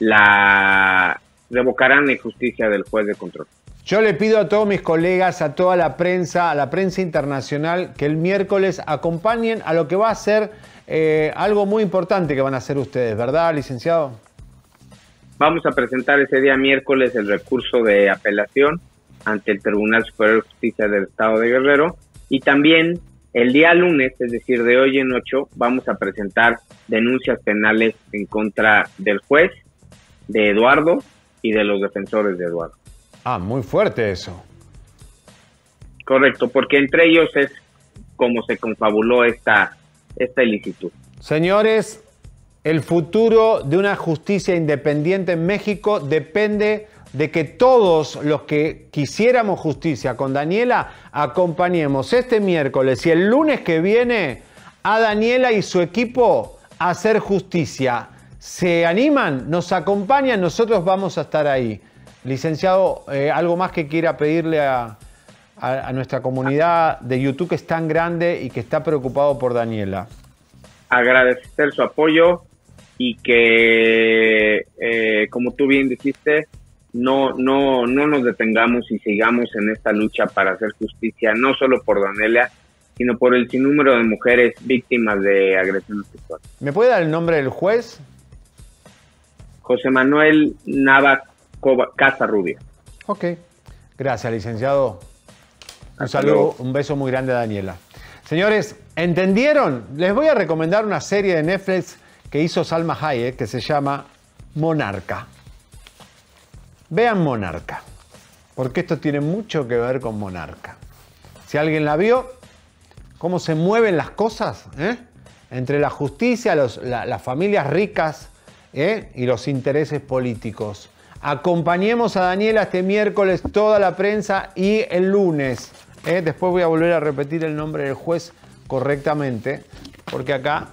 S9: la, revocarán la injusticia del juez de control.
S1: Yo le pido a todos mis colegas, a toda la prensa, a la prensa internacional, que el miércoles acompañen a lo que va a ser eh, algo muy importante que van a hacer ustedes, ¿verdad, licenciado?
S9: Vamos a presentar ese día miércoles el recurso de apelación ante el Tribunal Superior de Justicia del Estado de Guerrero, y también el día lunes, es decir, de hoy en ocho, vamos a presentar denuncias penales en contra del juez, de Eduardo y de los defensores de Eduardo.
S1: Ah, muy fuerte eso.
S9: Correcto, porque entre ellos es como se confabuló esta, esta ilicitud.
S1: Señores, el futuro de una justicia independiente en México depende de que todos los que quisiéramos justicia con Daniela acompañemos este miércoles y el lunes que viene a Daniela y su equipo a hacer justicia. ¿Se animan? ¿Nos acompañan? Nosotros vamos a estar ahí. Licenciado, eh, ¿algo más que quiera pedirle a, a, a nuestra comunidad de YouTube, que es tan grande y que está preocupado por Daniela?
S9: Agradecer su apoyo y que, eh, como tú bien dijiste, no, no, no nos detengamos y sigamos en esta lucha para hacer justicia, no solo por Daniela, sino por el sinnúmero de mujeres víctimas de agresión sexual.
S1: ¿Me puede dar el nombre del juez?
S9: José Manuel Nava Casarrubia.
S1: Ok, gracias, licenciado. Un saludo, un beso muy grande a Daniela. Señores, ¿entendieron? Les voy a recomendar una serie de Netflix que hizo Salma Hayek, que se llama Monarca. Vean Monarca, porque esto tiene mucho que ver con Monarca. Si alguien la vio, cómo se mueven las cosas, ¿eh? Entre la justicia, los, la, las familias ricas, ¿eh? Y los intereses políticos. Acompañemos a Daniela este miércoles, toda la prensa, y el lunes. ¿eh? Después voy a volver a repetir el nombre del juez correctamente, porque acá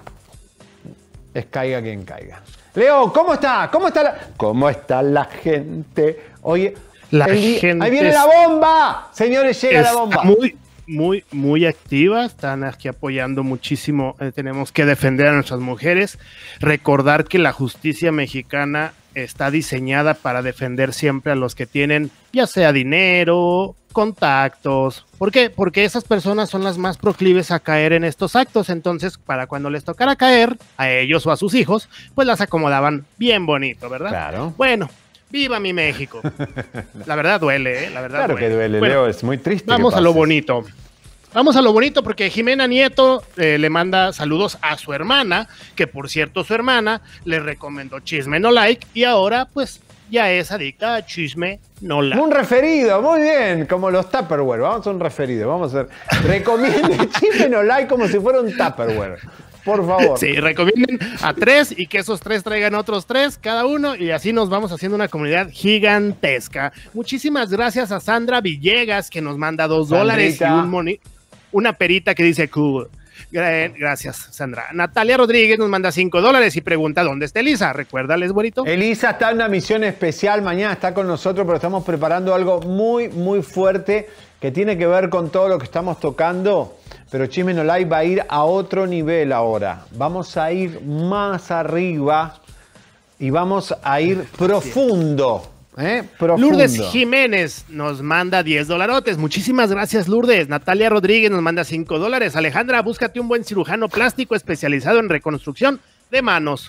S1: es caiga quien caiga. Leo, ¿cómo está? ¿Cómo está la, ¿Cómo está la gente? Oye,
S2: la
S1: el,
S2: gente
S1: ahí viene la bomba. Señores, llega la bomba.
S2: Muy, muy, muy activa. Están aquí apoyando muchísimo. Eh, tenemos que defender a nuestras mujeres. Recordar que la justicia mexicana está diseñada para defender siempre a los que tienen, ya sea dinero, contactos. ¿Por qué? Porque esas personas son las más proclives a caer en estos actos. Entonces, para cuando les tocara caer a ellos o a sus hijos, pues las acomodaban bien bonito, ¿verdad?
S1: Claro.
S2: Bueno, viva mi México. La verdad duele, ¿eh? La verdad
S1: claro
S2: duele.
S1: que duele,
S2: bueno,
S1: Leo, es muy triste.
S2: Vamos
S1: que
S2: a lo
S1: pases.
S2: bonito. Vamos a lo bonito, porque Jimena Nieto eh, le manda saludos a su hermana, que por cierto su hermana le recomendó Chisme No Like, y ahora pues ya es adicta a Chisme No Like.
S1: Un referido, muy bien, como los Tupperware. Vamos a un referido, vamos a hacer. Recomiende Chisme No Like como si fuera un Tupperware. Por favor.
S2: Sí, recomienden a tres y que esos tres traigan otros tres cada uno, y así nos vamos haciendo una comunidad gigantesca. Muchísimas gracias a Sandra Villegas, que nos manda dos dólares y un moni una perita que dice cool. Gracias, Sandra. Natalia Rodríguez nos manda cinco dólares y pregunta ¿dónde está Elisa? Recuérdales, güerito.
S1: Elisa está en una misión especial, mañana está con nosotros, pero estamos preparando algo muy, muy fuerte que tiene que ver con todo lo que estamos tocando. Pero Chisme No Like va a ir a otro nivel ahora. Vamos a ir más arriba y vamos a ir profundo. ¿Eh? Profundo.
S2: Lourdes Jiménez nos manda diez dolarotes. Muchísimas gracias, Lourdes. Natalia Rodríguez nos manda cinco dólares. Alejandra, búscate un buen cirujano plástico especializado en reconstrucción de manos.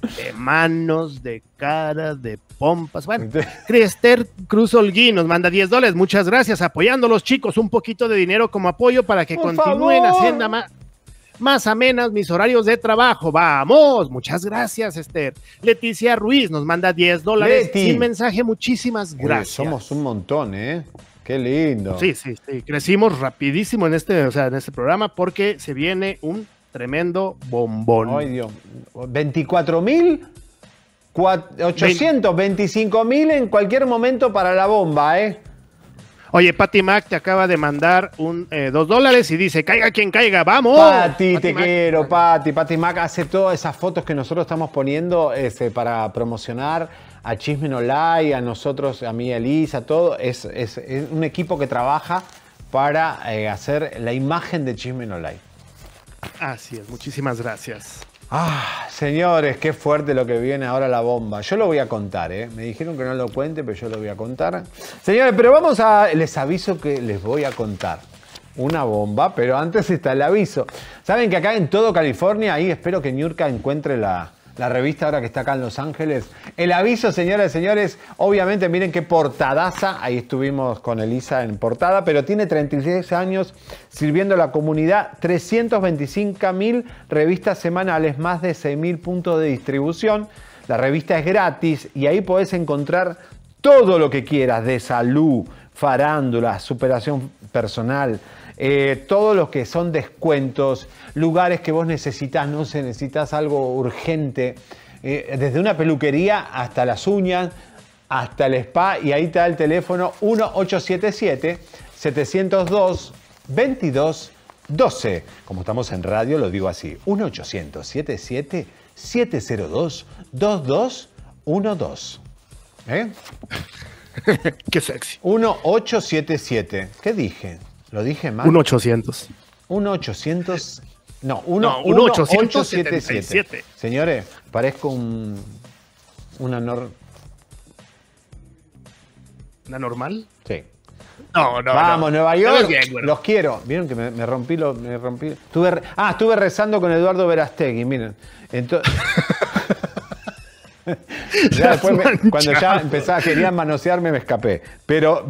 S2: de manos, de caras, de pompas. Bueno, Crister Cruz Holguín nos manda diez dólares. Muchas gracias, apoyando a los chicos. Un poquito de dinero como apoyo para que
S1: Por
S2: continúen
S1: favor.
S2: haciendo más, más amenas mis horarios de trabajo. Vamos, muchas gracias, Esther. Leticia Ruiz nos manda diez dólares.
S1: Leti.
S2: Sin mensaje, muchísimas
S1: Uy,
S2: gracias.
S1: somos un montón, ¿eh? Qué lindo.
S2: Sí, sí, sí. Crecimos rapidísimo en este, o sea, en este programa porque se viene un tremendo bombón.
S1: Ay, Dios. veinticuatro mil ochocientos, veinticinco mil en cualquier momento para la bomba, ¿eh?
S2: Oye, Patty Mac te acaba de mandar un eh, dos dólares y dice, caiga quien caiga, ¡vamos!
S1: Pati,
S2: Patty
S1: te
S2: Mac.
S1: quiero, Pati. Pati Mac hace todas esas fotos que nosotros estamos poniendo este, para promocionar a Chisme No Lie, a nosotros, a mí, a Elisa, todo. Es, es, es un equipo que trabaja para eh, hacer la imagen de Chisme No Lie.
S2: Así es, muchísimas gracias.
S1: Ah, señores, qué fuerte lo que viene ahora la bomba. Yo lo voy a contar, ¿eh? Me dijeron que no lo cuente, pero yo lo voy a contar. Señores, pero vamos a... Les aviso que les voy a contar una bomba, pero antes está el aviso. Saben que acá en todo California, ahí espero que Niurka encuentre la, la revista ahora que está acá en Los Ángeles. El aviso, señoras y señores, obviamente miren qué portadaza. Ahí estuvimos con Elisa en portada, pero tiene treinta y seis años sirviendo a la comunidad, trescientos veinticinco mil revistas semanales, más de seis mil puntos de distribución. La revista es gratis y ahí podés encontrar todo lo que quieras de salud, farándula, superación personal, eh, todo lo que son descuentos, lugares que vos necesitas, no sé, necesitas algo urgente, eh, desde una peluquería hasta las uñas, hasta el spa, y ahí está el teléfono uno ocho siete siete, siete cero dos, dos dos uno dos. Como estamos en radio, lo digo así, uno ocho siete siete, siete cero dos, dos dos uno dos. ¿Eh?
S2: Qué sexy.
S1: uno ocho siete siete. ¿Qué dije? ¿Lo dije mal?
S2: Un ochocientos.
S1: uno ochocientos. No,
S2: No,
S1: uno
S2: uno
S1: ocho
S2: ochocientos
S1: siete
S2: setenta y
S1: siete.
S2: siete.
S1: Señores, parezco un. Una nor.
S2: ¿Una normal?
S1: Sí.
S2: No, no.
S1: Vamos,
S2: no.
S1: Nueva
S2: Te
S1: York.
S2: ves bien, güero.
S1: Los quiero. Vieron que me, me rompí lo. Me rompí. Estuve, re- ah, estuve rezando con Eduardo Verastegui, miren. Entonces. Ya después me- cuando ya empezaba, querían manosearme, me escapé. Pero.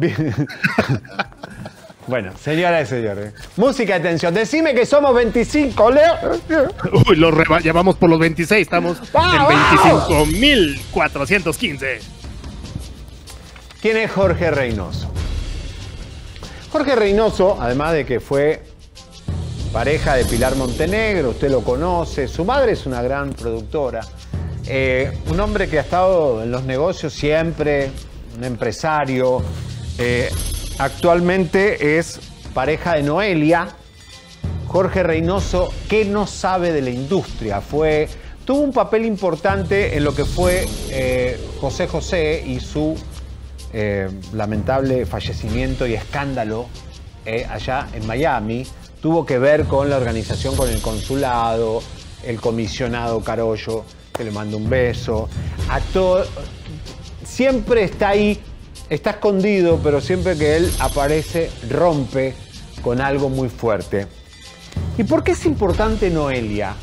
S1: Bueno, señoras y señores. Música de tensión. Decime que somos veinticinco, Leo.
S2: Uy, lo reba- ya vamos por los veintiséis, estamos en veinticinco mil cuatrocientos quince.
S1: ¿Quién es Jorge Reynoso? Jorge Reynoso, además de que fue pareja de Pilar Montenegro, usted lo conoce, su madre es una gran productora, eh, un hombre que ha estado en los negocios siempre, un empresario, eh, actualmente es pareja de Noelia. Jorge Reynoso, ¿qué no sabe de la industria? Fue, tuvo un papel importante en lo que fue eh, José José y su eh, lamentable fallecimiento y escándalo eh, allá en Miami. Tuvo que ver con la organización, con el consulado, el comisionado Carollo, que le manda un beso. A todo, siempre está ahí, está escondido, pero siempre que él aparece, rompe con algo muy fuerte. ¿Y por qué es importante Noelia?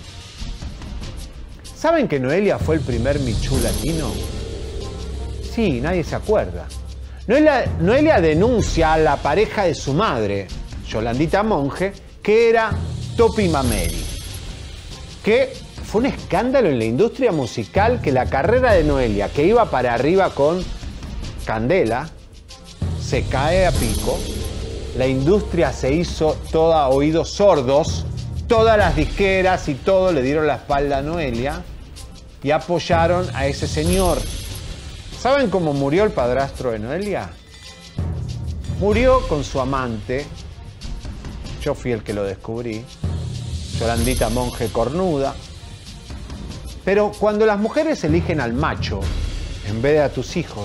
S1: ¿Saben que Noelia fue el primer Michu latino? Sí, nadie se acuerda. Noelia, Noelia denuncia a la pareja de su madre, Yolandita Monge, que era Topi Mameli. Que fue un escándalo en la industria musical que la carrera de Noelia, que iba para arriba con Candela, se cae a pico. La industria se hizo toda oídos sordos, todas las disqueras y todo le dieron la espalda a Noelia y apoyaron a ese señor. ¿Saben cómo murió el padrastro de Noelia? Murió con su amante, yo fui el que lo descubrí, Yolandita Monge cornuda. Pero cuando las mujeres eligen al macho en vez de a tus hijos,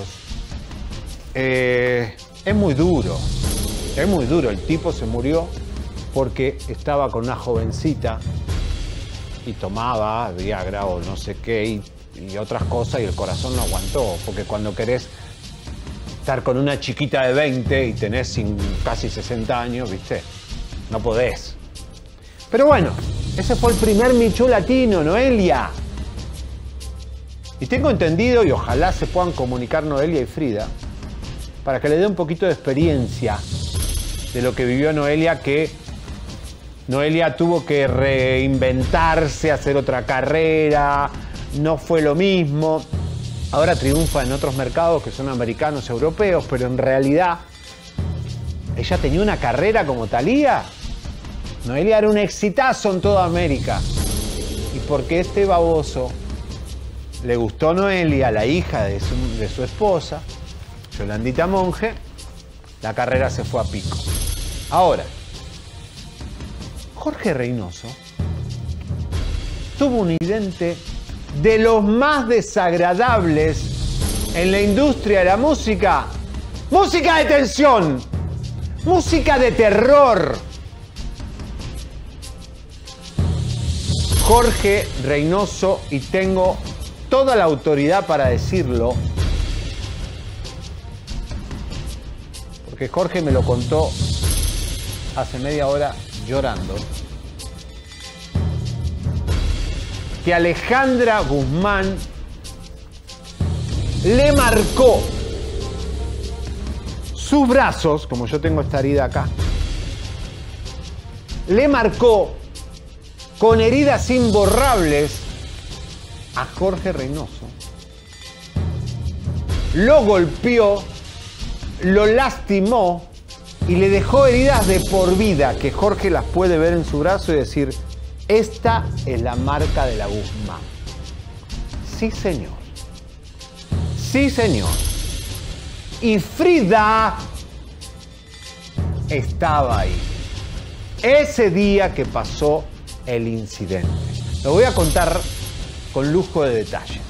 S1: eh, es muy duro. Es muy duro, el tipo se murió porque estaba con una jovencita y tomaba Viagra o no sé qué y, y otras cosas y el corazón no aguantó, porque cuando querés estar con una chiquita de veinte y tenés sin, casi sesenta años, ¿viste? No podés. Pero bueno, ese fue el primer Michu latino, Noelia. Y tengo entendido, y ojalá se puedan comunicar Noelia y Frida, para que le dé un poquito de experiencia de lo que vivió Noelia, que Noelia tuvo que reinventarse, hacer otra carrera, no fue lo mismo. Ahora triunfa en otros mercados que son americanos, europeos, pero en realidad ella tenía una carrera como Thalía. Noelia era un exitazo en toda América. Y porque este baboso le gustó a Noelia, la hija de su, de su esposa, Yolandita Monge, la carrera se fue a pico. Ahora, Jorge Reynoso tuvo un incidente de los más desagradables en la industria de la música. Música de tensión, música de terror. Jorge Reynoso, y tengo toda la autoridad para decirlo, porque Jorge me lo contó hace media hora llorando, que Alejandra Guzmán le marcó sus brazos, como yo tengo esta herida acá, le marcó con heridas imborrables a Jorge Reynoso. Lo golpeó, lo lastimó y le dejó heridas de por vida, que Jorge las puede ver en su brazo y decir: esta es la marca de la Guzmán. Sí, señor. Sí, señor. Y Frida estaba ahí ese día que pasó el incidente. Lo voy a contar con lujo de detalle.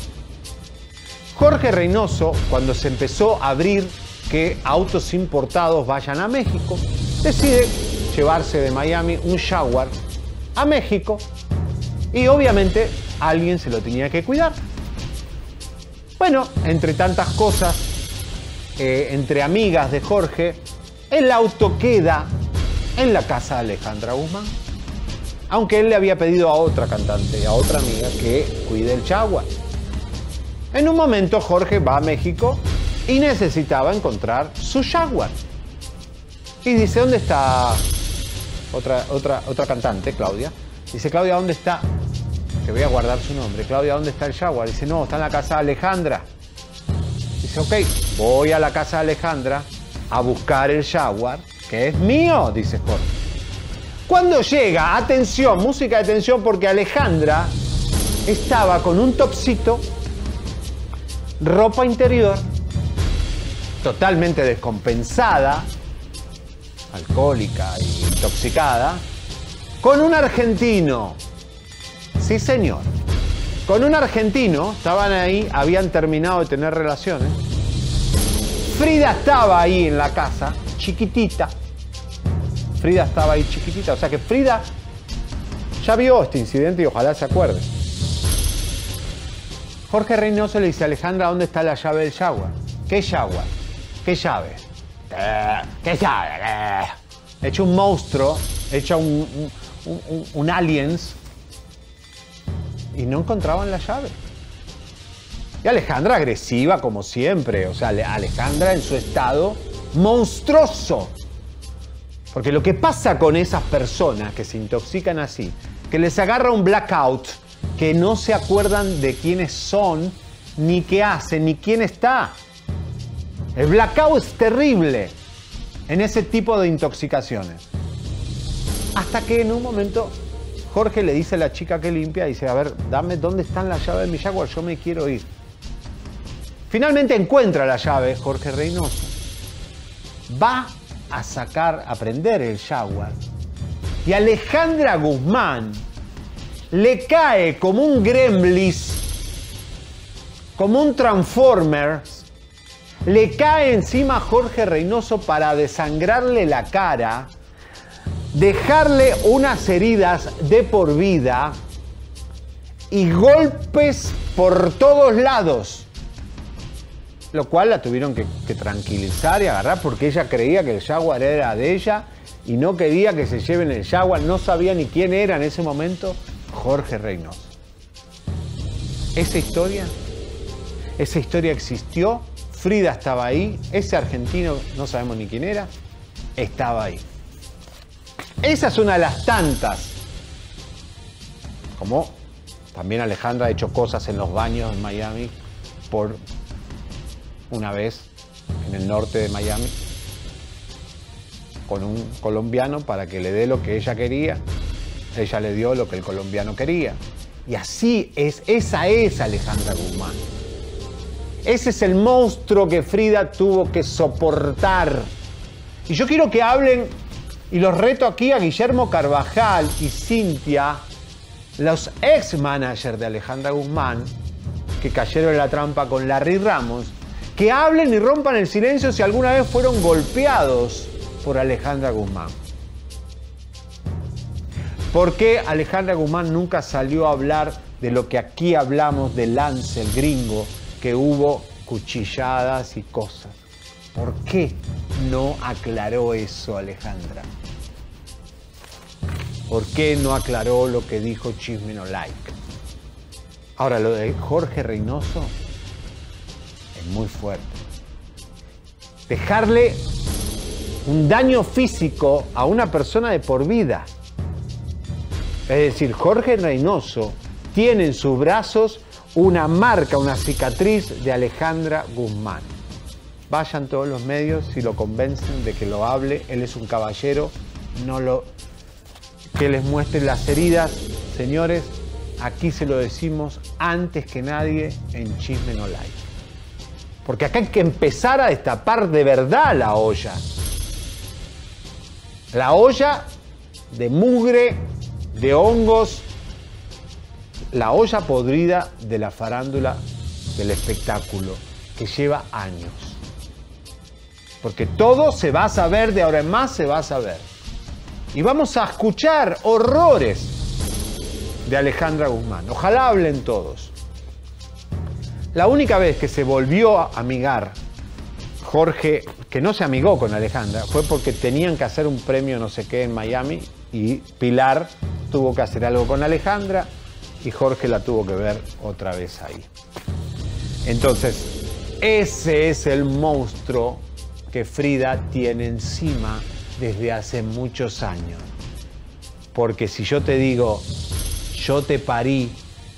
S1: Jorge Reynoso, cuando se empezó a abrir que autos importados vayan a México, decide llevarse de Miami un Jaguar a México, y obviamente alguien se lo tenía que cuidar. Bueno, entre tantas cosas, eh, entre amigas de Jorge, el auto queda en la casa de Alejandra Guzmán, aunque él le había pedido a otra cantante, a otra amiga, que cuide el Jaguar. En un momento Jorge va a México y necesitaba encontrar su Jaguar. Y dice: ¿dónde está otra, otra, otra cantante, Claudia? Dice: Claudia, ¿dónde está? Que voy a guardar su nombre. Claudia, ¿dónde está el Jaguar? Dice: no, está en la casa de Alejandra. Dice: ok, voy a la casa de Alejandra a buscar el Jaguar, que es mío, dice Jorge. Cuando llega, atención, música de tensión, porque Alejandra estaba con un topsito, ropa interior, totalmente descompensada, alcohólica y intoxicada, con un argentino. Sí, señor. Con un argentino, estaban ahí, habían terminado de tener relaciones. Frida estaba ahí en la casa, chiquitita. Frida estaba ahí chiquitita, o sea que Frida ya vio este incidente y ojalá se acuerde. Jorge Reynoso le dice a Alejandra: ¿dónde está la llave del Jaguar? ¿Qué Jaguar? ¿Qué llave? Eh, ¿Qué llave? Eh. Hecho un monstruo, hecho un, un, un, un aliens, y no encontraban la llave. Y Alejandra agresiva como siempre, o sea, Alejandra en su estado monstruoso. Porque lo que pasa con esas personas que se intoxican así, que les agarra un blackout, que no se acuerdan de quiénes son, ni qué hacen, ni quién está. El blackout es terrible en ese tipo de intoxicaciones. Hasta que en un momento Jorge le dice a la chica que limpia, dice: a ver, dame dónde están las llaves de mi Jaguar, yo me quiero ir. Finalmente encuentra la llave Jorge Reynoso. Va a sacar, a prender el Jaguar. Y Alejandra Guzmán le cae como un Gremlins, como un Transformer, le cae encima a Jorge Reynoso para desangrarle la cara, dejarle unas heridas de por vida y golpes por todos lados. Lo cual la tuvieron que, que tranquilizar y agarrar, porque ella creía que el Jaguar era de ella y no quería que se lleven el Jaguar. No sabía ni quién era en ese momento Jorge Reynoso. esa historia, esa historia existió, Frida estaba ahí, ese argentino, no sabemos ni quién era, estaba ahí. Esa es una de las tantas. Como también Alejandra ha hecho cosas en los baños en Miami por una vez en el norte de Miami con un colombiano para que le dé lo que ella quería. Ella le dio lo que el colombiano quería. Y así es, esa es Alejandra Guzmán. Ese es el monstruo que Frida tuvo que soportar. Y yo quiero que hablen, y los reto aquí a Guillermo Carvajal y Cintia, los ex managers de Alejandra Guzmán, que cayeron en la trampa con Larry Ramos, que hablen y rompan el silencio si alguna vez fueron golpeados por Alejandra Guzmán. ¿Por qué Alejandra Guzmán nunca salió a hablar de lo que aquí hablamos de Lance, el gringo, que hubo cuchilladas y cosas? ¿Por qué no aclaró eso, Alejandra? ¿Por qué no aclaró lo que dijo Chisme No Like? Ahora, lo de Jorge Reynoso es muy fuerte. Dejarle un daño físico a una persona de por vida. Es decir, Jorge Reynoso tiene en sus brazos una marca, una cicatriz de Alejandra Guzmán. Vayan todos los medios si lo convencen de que lo hable. Él es un caballero, no lo... que les muestre las heridas. Señores, aquí se lo decimos antes que nadie en Chisme No Like. Porque acá hay que empezar a destapar de verdad la olla. La olla de mugre, de hongos, la olla podrida de la farándula del espectáculo, que lleva años. Porque todo se va a saber, de ahora en más se va a saber. Y vamos a escuchar horrores de Alejandra Guzmán. Ojalá hablen todos. La única vez que se volvió a amigar Jorge, que no se amigó con Alejandra, fue porque tenían que hacer un premio no sé qué en Miami y Pilar tuvo que hacer algo con Alejandra y Jorge la tuvo que ver otra vez ahí. Entonces, ese es el monstruo que Frida tiene encima desde hace muchos años. Porque si yo te digo, yo te parí,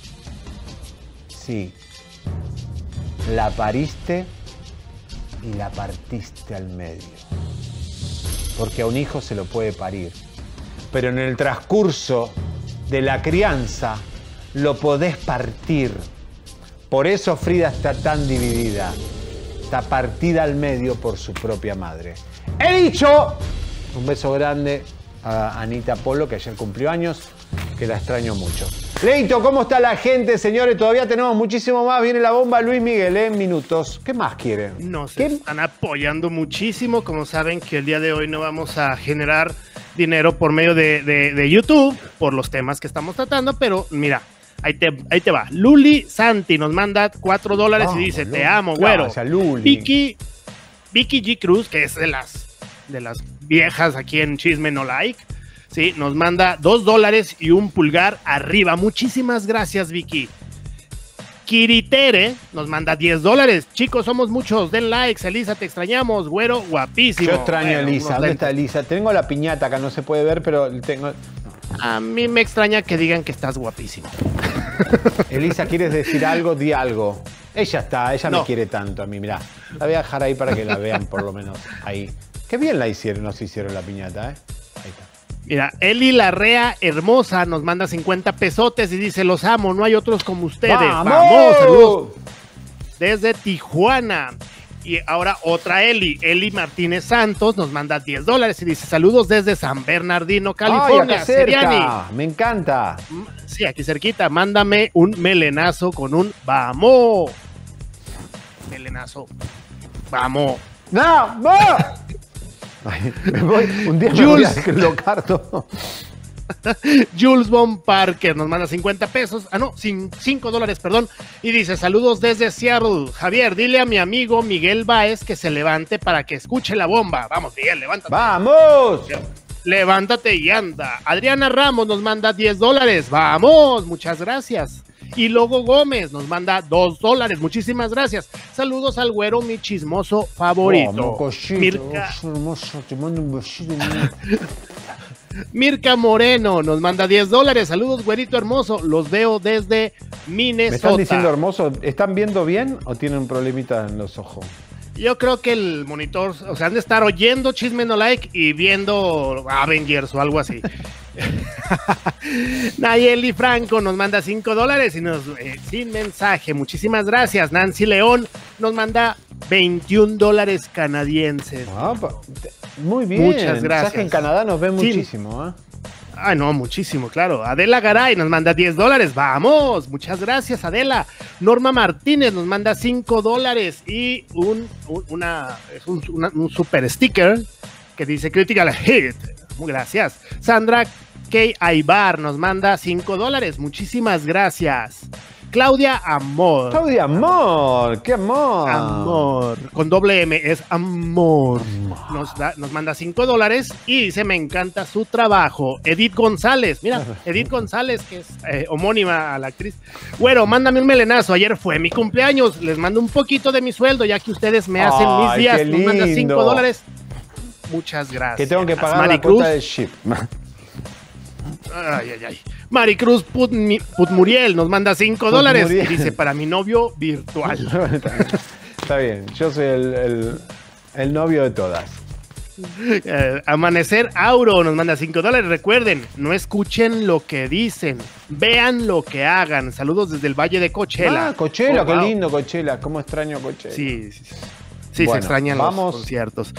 S1: sí, la pariste y la partiste al medio. Porque a un hijo se lo puede parir, pero en el transcurso de la crianza lo podés partir. Por eso Frida está tan dividida, está partida al medio por su propia madre. He dicho, un beso grande a Anita Polo, que ayer cumplió años, que la extraño mucho. Leito, ¿cómo está la gente, señores? Todavía tenemos muchísimo más. Viene la bomba Luis Miguel en minutos. ¿Qué más quieren?
S2: Nos
S1: ¿Qué?
S2: están apoyando muchísimo. Como saben que el día de hoy no vamos a generar dinero por medio de, de, de YouTube, por los temas que estamos tratando, pero mira, ahí te, ahí te va. Luli Santi nos manda cuatro dólares oh, y dice, Luli. Te amo, güero.
S1: Gracias, Luli.
S2: Vicky, Vicky G. Cruz, que es de las, de las viejas aquí en Chisme No Like, sí, nos manda dos dólares y un pulgar arriba. Muchísimas gracias, Vicky. Kiritere nos manda diez dólares. Chicos, somos muchos. Den likes. Elisa, te extrañamos. Güero, guapísimo.
S1: Yo extraño
S2: bueno,
S1: a Elisa. ¿Dónde está Elisa? Tengo la piñata acá, no se puede ver, pero tengo...
S2: A mí me extraña que digan que estás guapísimo.
S1: Elisa, ¿quieres decir algo? Di algo. Ella está, ella
S2: no.
S1: me quiere tanto a mí. Mirá, la voy a dejar ahí para que la vean por lo menos ahí. Qué bien la hicieron, nos hicieron la piñata, ¿eh? Ahí está.
S2: Mira, Eli Larrea Hermosa nos manda cincuenta pesotes y dice, los amo, no hay otros como ustedes.
S1: ¡Vamos!
S2: ¡Vamos! Saludos desde Tijuana. Y ahora otra Eli, Eli Martínez Santos, nos manda diez dólares y dice, saludos desde San Bernardino, California.
S1: ¡Ay, acá cerca!
S2: Seriani.
S1: Me encanta.
S2: Sí, aquí cerquita, mándame un melenazo con un vamos. Melenazo. Vamos.
S1: ¡No! ¡No! Ay, me voy, un día me voy a deslocar todo.
S2: Jules Von Parker nos manda cincuenta pesos, ah no, cinco dólares, perdón, y dice, saludos desde Seattle. Javier, dile a mi amigo Miguel Báez que se levante para que escuche la bomba. Vamos, Miguel, levántate.
S1: ¡Vamos!
S2: Levántate y anda. Adriana Ramos nos manda diez dólares. ¡Vamos! Muchas gracias. Y Logo Gómez nos manda dos dólares. Muchísimas gracias. Saludos al güero, mi chismoso favorito.
S1: Oh,
S2: Mirka...
S1: hermoso, te mando un besito.
S2: Mirka Moreno nos manda diez dólares. Saludos, güerito hermoso. Los veo desde Minnesota.
S1: ¿Me están diciendo hermoso? ¿Están viendo bien o tienen un problemita en los ojos?
S2: Yo creo que el monitor, o sea, han de estar oyendo Chisme No Like y viendo Avengers o algo así. Nayeli Franco nos manda cinco dólares y nos eh, sin mensaje. Muchísimas gracias. Nancy León nos manda veintiún dólares canadienses.
S1: Ah, muy bien.
S2: Muchas gracias.
S1: Sabes que en Canadá nos ven
S2: Sí.
S1: muchísimo, ¿eh?
S2: Ah, no, muchísimo, claro. Adela Garay nos manda diez dólares. Vamos, muchas gracias, Adela. Norma Martínez nos manda cinco dólares y un, un, una, es un, una, un super sticker que dice Critical Hit. Muy gracias. Sandra K. Aybar nos manda cinco dólares. Muchísimas gracias. Claudia Amor.
S1: Claudia Amor, qué amor.
S2: Amor, con doble M, es amor. Nos, da, nos manda cinco dólares y dice, me encanta su trabajo. Edith González, mira, Edith González, que es eh, homónima a la actriz. Güero, mándame un melenazo, ayer fue mi cumpleaños, les mando un poquito de mi sueldo, ya que ustedes me hacen
S1: Ay,
S2: mis días.
S1: qué
S2: Nos manda cinco
S1: lindo.
S2: dólares. Muchas gracias.
S1: Que tengo que pagar
S2: Maricruz.
S1: la cuota del ship.
S2: Ay, ay, ay. Maricruz Putmi, Putmuriel nos manda cinco dólares y
S1: Putmuriel.
S2: dice, para mi novio virtual.
S1: Está bien, yo soy el, el, el novio de todas.
S2: Eh, Amanecer Auro nos manda cinco dólares. Recuerden, no escuchen lo que dicen, vean lo que hagan. Saludos desde el Valle de Coachella.
S1: Ah, Coachella,
S2: Oh,
S1: qué
S2: wow.
S1: lindo Coachella. Cómo extraño Coachella.
S2: Sí, sí, sí. Sí,
S1: Bueno,
S2: se extrañan
S1: vamos.
S2: los conciertos.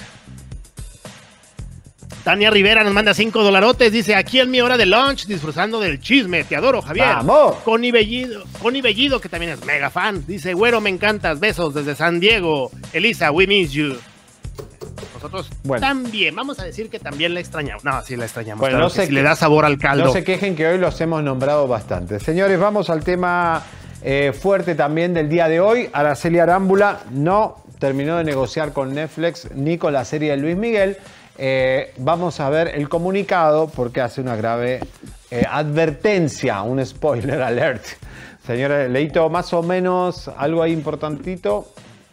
S2: Tania Rivera nos manda cinco dolarotes. Dice, aquí en mi hora de lunch, disfrutando del chisme. Te adoro, Javier.
S1: ¡Vamos!
S2: Connie Bellido, Connie Bellido, que también es mega fan. Dice, güero, me encantas. Besos desde San Diego. Elisa, we miss you. Nosotros
S1: Bueno.
S2: también, vamos a decir que también la extrañamos. No, sí la extrañamos.
S1: Bueno,
S2: claro
S1: no
S2: que
S1: sé
S2: sí,
S1: qué-
S2: le da sabor al caldo.
S1: No se quejen que hoy los hemos nombrado bastante. Señores, vamos al tema eh, fuerte también del día de hoy. Araceli Arámbula no terminó de negociar con Netflix ni con la serie de Luis Miguel. Eh, vamos a ver el comunicado porque hace una grave eh, advertencia, un spoiler alert. Señores, Leito, más o menos algo ahí importantito.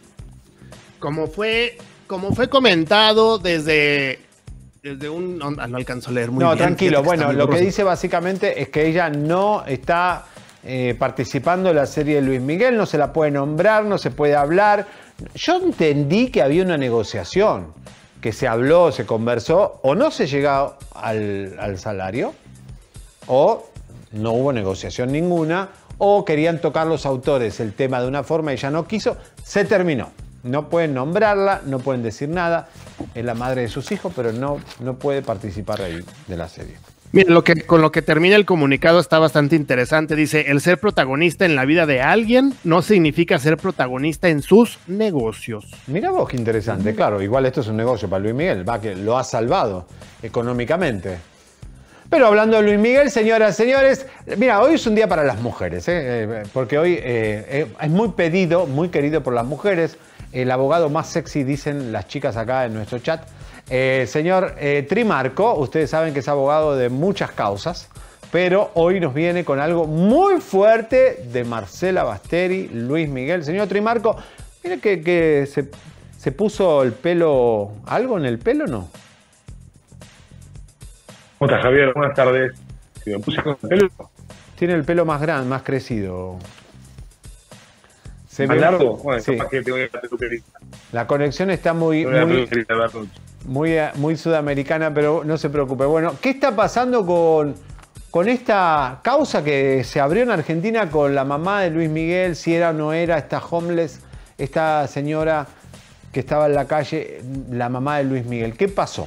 S2: Como fue, como fue comentado desde, desde un... No, no alcanzo a leer muy
S1: no,
S2: bien.
S1: tranquilo.
S2: fíjate que
S1: Bueno,
S2: está muy
S1: lo que
S2: borroso.
S1: dice básicamente es que ella no está eh, participando en la serie de Luis Miguel, no se la puede nombrar, no se puede hablar. Yo entendí que había una negociación, que se habló, se conversó, o no se llegó al, al salario, o no hubo negociación ninguna, o querían tocar los autores el tema de una forma y ella no quiso, se terminó. No pueden nombrarla, no pueden decir nada, es la madre de sus hijos, pero no, no puede participar ahí de la serie.
S2: Mira, lo que, con lo que termina el comunicado está bastante interesante. Dice, el ser protagonista en la vida de alguien no significa ser protagonista en sus negocios.
S1: Mira vos qué interesante, claro, igual esto es un negocio para Luis Miguel, va que lo ha salvado económicamente. Pero hablando de Luis Miguel, señoras, señores, mira, hoy es un día para las mujeres, ¿eh? Eh, porque hoy eh, eh, es muy pedido, muy querido por las mujeres, el abogado más sexy, dicen las chicas acá en nuestro chat. Eh, señor eh, Trimarco, ustedes saben que es abogado de muchas causas, pero hoy nos viene con algo muy fuerte de Marcela Basteri, Luis Miguel. Señor Trimarco, mire que, que se, se puso el pelo, ¿algo en el pelo no?
S10: ¿Cómo estás, Javier? Buenas tardes. Si me puse con el pelo.
S1: Tiene el pelo más grande, más crecido. Se
S10: ¿Más
S1: ve-
S10: largo? Bueno,
S1: sí.
S10: capaz que tengo que ir a la peluquería.
S1: La conexión está muy,
S10: Tengo que ir a la
S1: muy,
S10: peluquería a ver mucho.
S1: muy, muy sudamericana, pero no se preocupe. Bueno, ¿qué está pasando con, con esta causa que se abrió en Argentina con la mamá de Luis Miguel? Si era o no era esta homeless, esta señora que estaba en la calle, la mamá de Luis Miguel. ¿Qué pasó?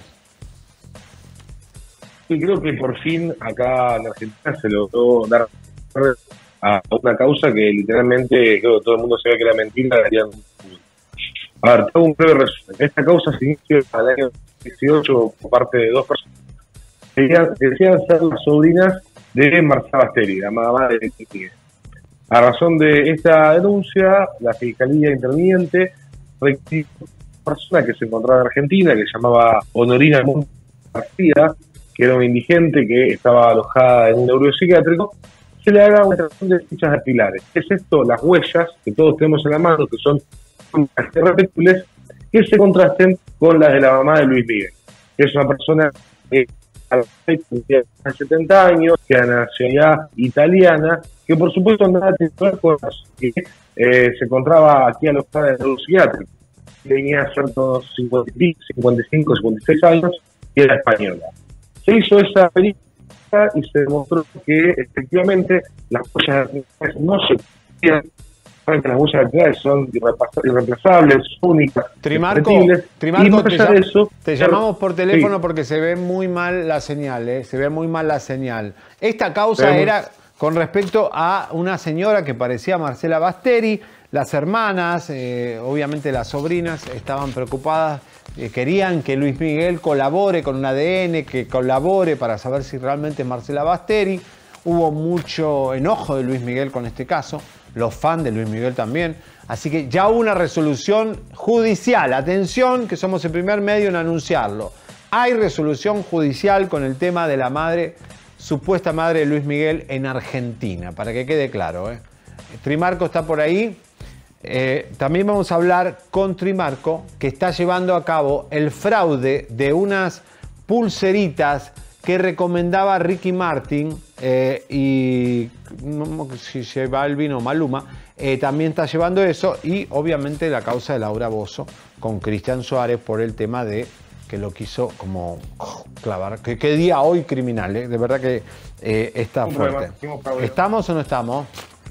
S10: Y creo que por fin acá en Argentina se logró dar a una causa que literalmente creo que todo el mundo sabía que era mentira. Darían... A ver, tengo un breve resumen. Esta causa se inició al año dieciocho por parte de dos personas que decían, decían ser las sobrinas de Marcela Basteri, la mamá de Luis Miguel. A razón de esta denuncia, la Fiscalía Interviniente requirió a una persona que se encontraba en Argentina, que se llamaba Honorina García, que era una indigente que estaba alojada en un neuropsiquiátrico, se le haga una extracción de fichas dactilares. Es esto, las huellas que todos tenemos en la mano, que son irrepetibles, que se contrasten con las de la mamá de Luis Miguel. Es una persona que tiene setenta años, que es de nacionalidad italiana, que por supuesto nada tiene que ver con que eh, se encontraba aquí a los padres de los psiquiátricos. Tenía ciertos cincuenta y cinco, cincuenta y seis años y era española. Se hizo esa película y se demostró que efectivamente las huellas dactilares no se pueden, las huellas dactilares son irreemplazables, únicas,
S1: Trimarco, Trimarco,
S10: y más allá
S1: te,
S10: de eso,
S1: te llamamos por teléfono
S10: sí.
S1: porque se ve muy mal la señal, ¿eh? se ve muy mal la señal. Esta causa Pero, era con respecto a una señora que parecía Marcela Basteri. Las hermanas, eh, obviamente las sobrinas, estaban preocupadas, eh, querían que Luis Miguel colabore con un A D N, que colabore para saber si realmente es Marcela Basteri. Hubo mucho enojo de Luis Miguel con este caso, los fans de Luis Miguel también. Así que ya hubo una resolución judicial. Atención, que somos el primer medio en anunciarlo. Hay resolución judicial con el tema de la madre, supuesta madre de Luis Miguel en Argentina, para que quede claro, ¿eh? Trimarco está por ahí. Eh, también vamos a hablar con Trimarco, que está llevando a cabo el fraude de unas pulseritas que recomendaba Ricky Martin eh, y no, si se va el vino Maluma, eh, también está llevando eso, y obviamente la causa de Laura Bozzo con Cristian Suárez por el tema de que lo quiso como oh, clavar. ¿Qué, qué día hoy criminal? Eh? De verdad que eh, está fuerte. ¿Estamos o no estamos?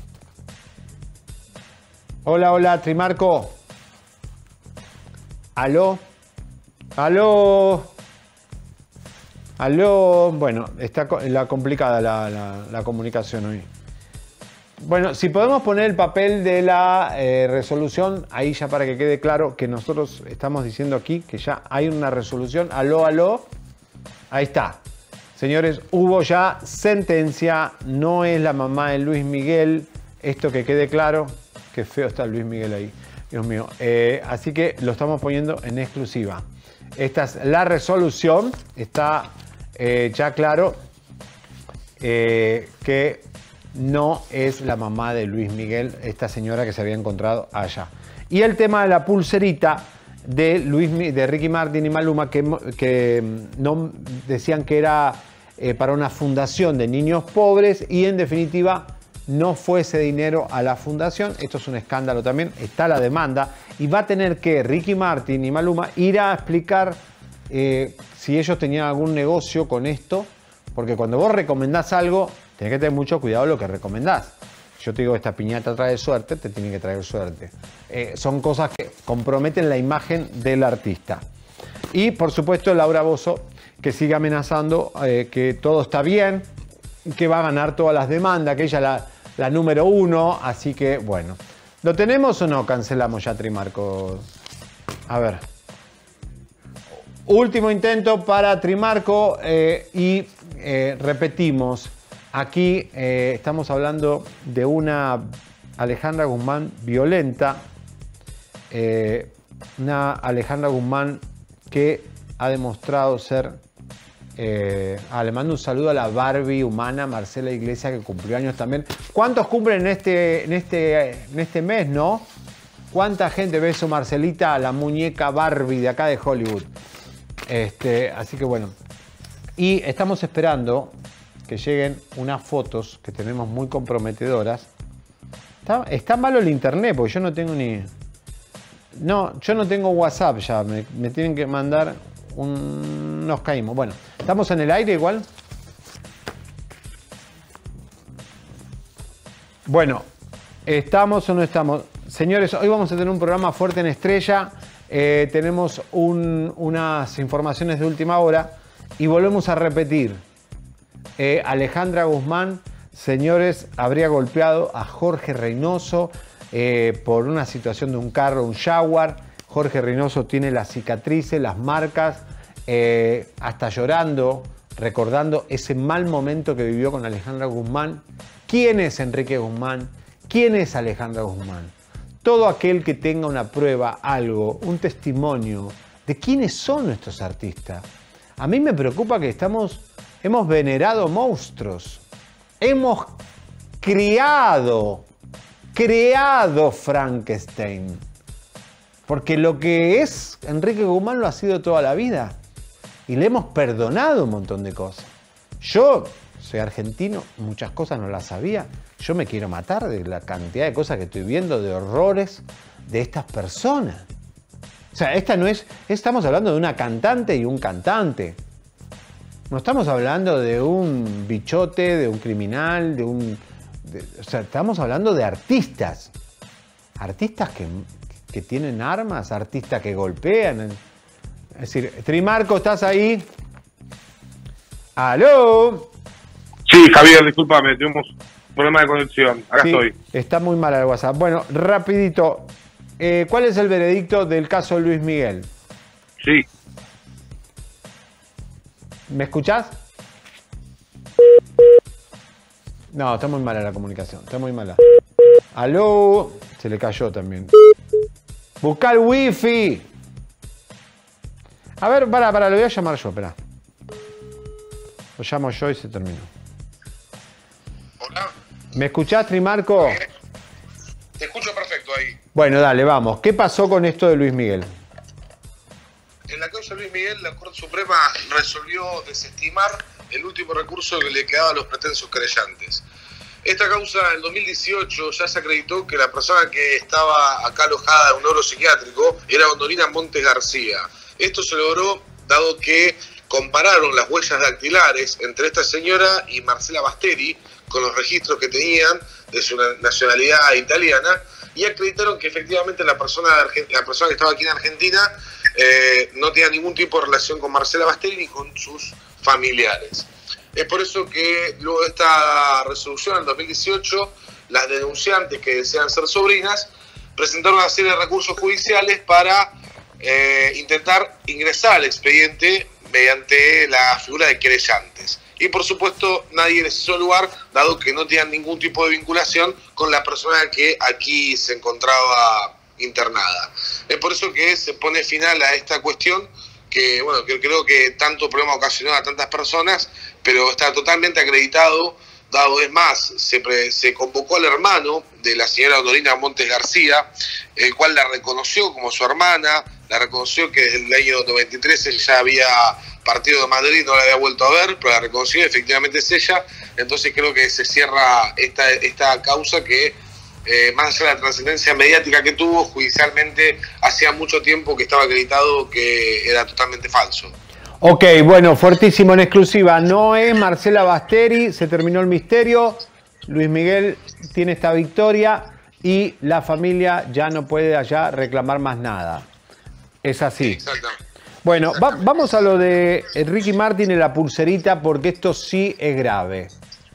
S1: Hola, hola, Trimarco. ¿Aló? ¿Aló? ¿Aló? Bueno, está la complicada la, la, la comunicación hoy. Bueno, si podemos poner el papel de la eh, resolución, ahí ya para que quede claro que nosotros estamos diciendo aquí que ya hay una resolución. ¿Aló, aló? Ahí está. Señores, hubo ya sentencia, no es la mamá de Luis Miguel, esto que quede claro. Qué feo está Luis Miguel ahí, Dios mío. Eh, así que lo estamos poniendo en exclusiva. Esta es la resolución. Está eh, ya claro eh, que no es la mamá de Luis Miguel, esta señora que se había encontrado allá. Y el tema de la pulserita de, Luis, de Ricky Martin y Maluma, que, que no, decían que era eh, para una fundación de niños pobres y en definitiva no fue ese dinero a la fundación. Esto es un escándalo también, está la demanda y va a tener que Ricky Martin y Maluma ir a explicar eh, si ellos tenían algún negocio con esto, porque cuando vos recomendás algo, tenés que tener mucho cuidado lo que recomendás. Yo te digo, esta piñata trae suerte, te tiene que traer suerte. Eh, son cosas que comprometen la imagen del artista. Y por supuesto Laura Bozzo, que sigue amenazando eh, que todo está bien, que va a ganar todas las demandas, que ella la, la número uno, así que bueno. ¿Lo tenemos o no? Cancelamos ya, Trimarco. A ver. Último intento para Trimarco eh, y eh, repetimos, aquí eh, estamos hablando de una Alejandra Guzmán violenta, eh, una Alejandra Guzmán que ha demostrado ser... Eh, ah, le mando un saludo a la Barbie humana Marcela Iglesias, que cumplió años también. ¿Cuántos cumplen en este, en este, en este mes, no? ¿Cuánta gente? Beso, Marcelita, la muñeca Barbie de acá de Hollywood. Este, así que bueno. Y estamos esperando que lleguen unas fotos que tenemos muy comprometedoras. Está, está malo el internet porque yo no tengo ni... No, yo no tengo WhatsApp ya. Me, me tienen que mandar... Un... Nos caímos. Bueno, ¿estamos en el aire igual? Bueno, ¿estamos o no estamos? Señores, hoy vamos a tener un programa fuerte en Estrella. Eh, tenemos un, unas informaciones de última hora y volvemos a repetir. Eh, Alejandra Guzmán, señores, habría golpeado a Jorge Reynoso eh, por una situación de un carro, un Jaguar. Jorge Reynoso tiene las cicatrices, las marcas, eh, hasta llorando, recordando ese mal momento que vivió con Alejandra Guzmán. ¿Quién es Enrique Guzmán? ¿Quién es Alejandra Guzmán? Todo aquel que tenga una prueba, algo, un testimonio de quiénes son nuestros artistas. A mí me preocupa que estamos, hemos venerado monstruos. Hemos criado, creado Frankenstein. Porque lo que es Enrique Guzmán lo ha sido toda la vida. Y le hemos perdonado un montón de cosas. Yo soy argentino, muchas cosas no las sabía. Yo me quiero matar de la cantidad de cosas que estoy viendo, de horrores de estas personas. O sea, esta no es... Estamos hablando de una cantante y un cantante. No estamos hablando de un bichote, de un criminal, de un... de, o sea, estamos hablando de artistas. Artistas que, que tienen armas, artistas que golpean. Es decir, Trimarco, ¿estás ahí? ¿Aló?
S10: Sí, Javier, discúlpame, tuvimos un problema de conexión. Acá
S1: Sí,
S10: estoy.
S1: está muy mal el WhatsApp. Bueno, rapidito. Eh, ¿Cuál es el veredicto del caso Luis Miguel?
S10: Sí.
S1: ¿Me escuchás? No, está muy mala la comunicación. Está muy mala. ¿Aló? Se le cayó también. Busca el wifi. A ver, para, para, lo voy a llamar yo, espera. Lo llamo yo y se terminó.
S11: Hola.
S1: ¿Me escuchás, Trimarco?
S11: Te escucho perfecto ahí.
S1: Bueno, dale, vamos. ¿Qué pasó con esto de Luis Miguel?
S11: En la causa Luis Miguel, la Corte Suprema resolvió desestimar el último recurso que le quedaba a los pretensos querellantes. Esta causa, en dos mil dieciocho, ya se acreditó que la persona que estaba acá alojada en un neuropsiquiátrico era Ondolina Montes García. Esto se logró dado que compararon las huellas dactilares entre esta señora y Marcela Basteri con los registros que tenían de su nacionalidad italiana y acreditaron que efectivamente la persona, la persona que estaba aquí en Argentina eh, no tenía ningún tipo de relación con Marcela Basteri ni con sus familiares. Es por eso que luego de esta resolución en dos mil dieciocho, las denunciantes que desean ser sobrinas presentaron una serie de recursos judiciales para eh, intentar ingresar al expediente mediante la figura de querellantes. Y por supuesto nadie les hizo lugar, dado que no tenían ningún tipo de vinculación con la persona que aquí se encontraba internada. Es por eso que se pone final a esta cuestión, que bueno, que creo que tanto problema ocasionó a tantas personas, pero está totalmente acreditado, dado es más, se, pre, se convocó al hermano de la señora Ondolina Montes García, el cual la reconoció como su hermana, la reconoció que desde el año noventa y tres él ya había partido de Madrid, no la había vuelto a ver, pero la reconoció, efectivamente es ella. Entonces creo que se cierra esta, esta causa que, eh, más allá de la trascendencia mediática que tuvo, judicialmente hacía mucho tiempo que estaba acreditado que era totalmente falso.
S1: Ok, bueno, fuertísimo en exclusiva. No es Marcela Basteri, se terminó el misterio. Luis Miguel tiene esta victoria y la familia ya no puede allá reclamar más nada. Es así.
S11: Exactamente.
S1: Bueno, va, vamos a lo de Ricky Martin y la pulserita, porque esto sí es grave.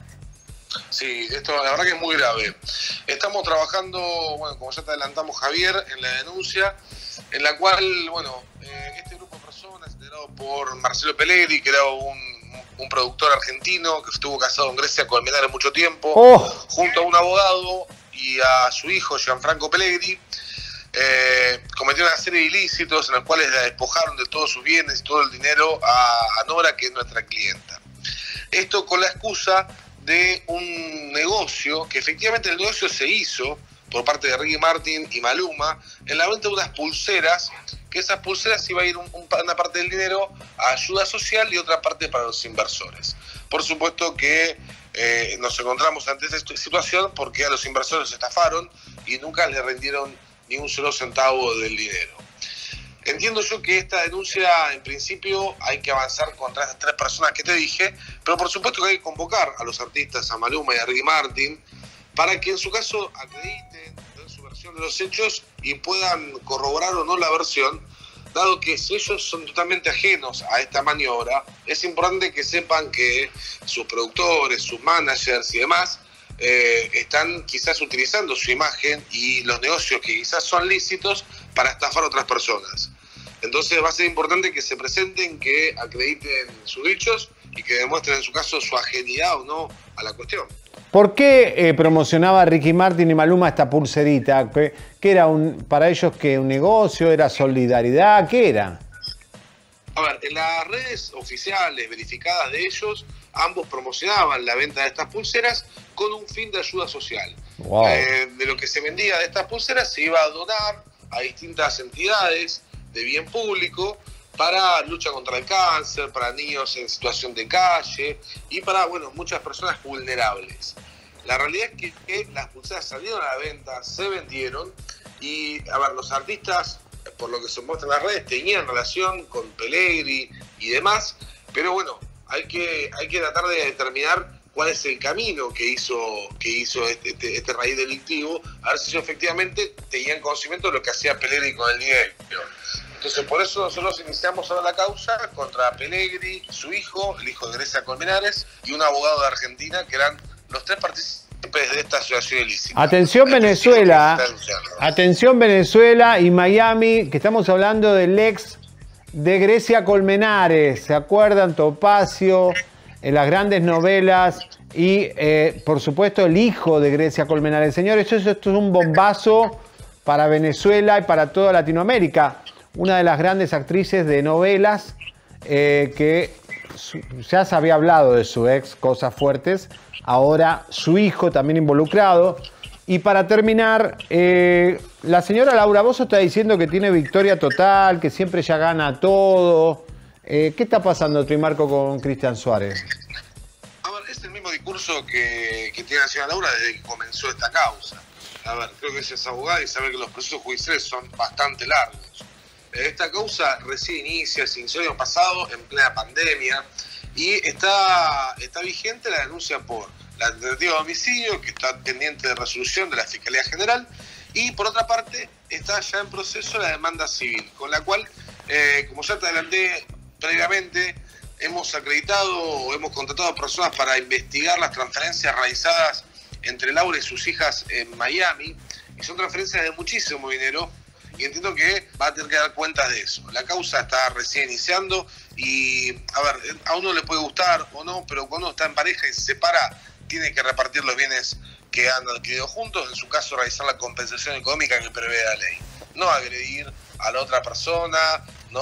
S11: Sí, esto la verdad que es muy grave. Estamos trabajando, bueno, como ya te adelantamos, Javier, en la denuncia, en la cual, bueno, eh, este grupo de personas, integrado por Marcelo Pellegri, que era un, un productor argentino que estuvo casado en Grecia con Almenara mucho tiempo, oh. junto a un abogado y a su hijo, Gianfranco Pellegri, Eh, cometieron una serie de ilícitos en los cuales la despojaron de todos sus bienes y todo el dinero a, a Nora, que es nuestra clienta. Esto con la excusa de un negocio, que efectivamente el negocio se hizo por parte de Ricky Martin y Maluma, en la venta de unas pulseras, que esas pulseras iba a ir un, un, una parte del dinero a ayuda social y otra parte para los inversores. Por supuesto que eh, nos encontramos ante esta situación porque a los inversores estafaron y nunca les rendieron ni un solo centavo del dinero. Entiendo yo que esta denuncia, en principio, hay que avanzar contra estas tres personas que te dije, pero por supuesto que hay que convocar a los artistas, a Maluma y a Ricky Martin, para que en su caso acrediten su versión de los hechos y puedan corroborar o no la versión, dado que si ellos son totalmente ajenos a esta maniobra, es importante que sepan que sus productores, sus managers y demás, Eh, están quizás utilizando su imagen y los negocios que quizás son lícitos para estafar a otras personas. Entonces va a ser importante que se presenten, que acrediten sus dichos y que demuestren en su caso su ajenidad o no a la cuestión.
S1: ¿Por qué eh, promocionaba Ricky Martin y Maluma esta pulserita? ¿Qué, qué era un, para ellos que un negocio? ¿Era solidaridad? ¿Qué era?
S11: A ver, en las redes oficiales verificadas de ellos ambos promocionaban la venta de estas pulseras con un fin de ayuda social.
S1: Wow.
S11: Eh, de lo que se vendía de estas pulseras se iba a donar a distintas entidades de bien público para lucha contra el cáncer, para niños en situación de calle y para, bueno, muchas personas vulnerables. La realidad es que, que las pulseras salieron a la venta, se vendieron y, a ver, los artistas, por lo que se muestra en las redes, tenían relación con Pellegrini y demás, pero bueno, hay que, hay que tratar de determinar cuál es el camino que hizo, que hizo este, este, este raíz delictivo, a ver si ellos efectivamente tenían conocimiento de lo que hacía Pellegrini con el dinero. Entonces, por eso nosotros iniciamos ahora la causa contra Pellegrini, su hijo, el hijo de Grecia Colmenares, y un abogado de Argentina, que eran los tres partícipes de esta asociación ilícita.
S1: Atención Venezuela, atención Venezuela y Miami, que estamos hablando del ex de Grecia Colmenares, ¿se acuerdan? Topacio, en las grandes novelas y, eh, por supuesto, el hijo de Grecia Colmenares. Señores, esto, esto es un bombazo para Venezuela y para toda Latinoamérica. Una de las grandes actrices de novelas eh, que su, ya se había hablado de su ex, cosas fuertes, ahora su hijo también involucrado. Y para terminar, eh, la señora Laura Bozzo está diciendo que tiene victoria total, que siempre ya gana todo. Eh, ¿Qué está pasando, Trimarco, con Cristian Suárez?
S11: A ver, es el mismo discurso que, que tiene la señora Laura desde que comenzó esta causa. A ver, creo que ella es abogada y sabe que los procesos judiciales son bastante largos. Esta causa recién inicia, se inició el año pasado en plena pandemia y está, está vigente la denuncia por la tentativa de homicidio, que está pendiente de resolución de la Fiscalía General, y por otra parte está ya en proceso la demanda civil, con la cual, eh, como ya te adelanté previamente, hemos acreditado o hemos contratado personas para investigar las transferencias realizadas entre Laura y sus hijas en Miami, y son transferencias de muchísimo dinero, y entiendo que va a tener que dar cuentas de eso. La causa está recién iniciando y, a ver, a uno le puede gustar o no, pero cuando uno está en pareja y se separa, tiene que repartir los bienes que han adquirido juntos, en su caso realizar la compensación económica que prevé la ley. No agredir a la otra persona, no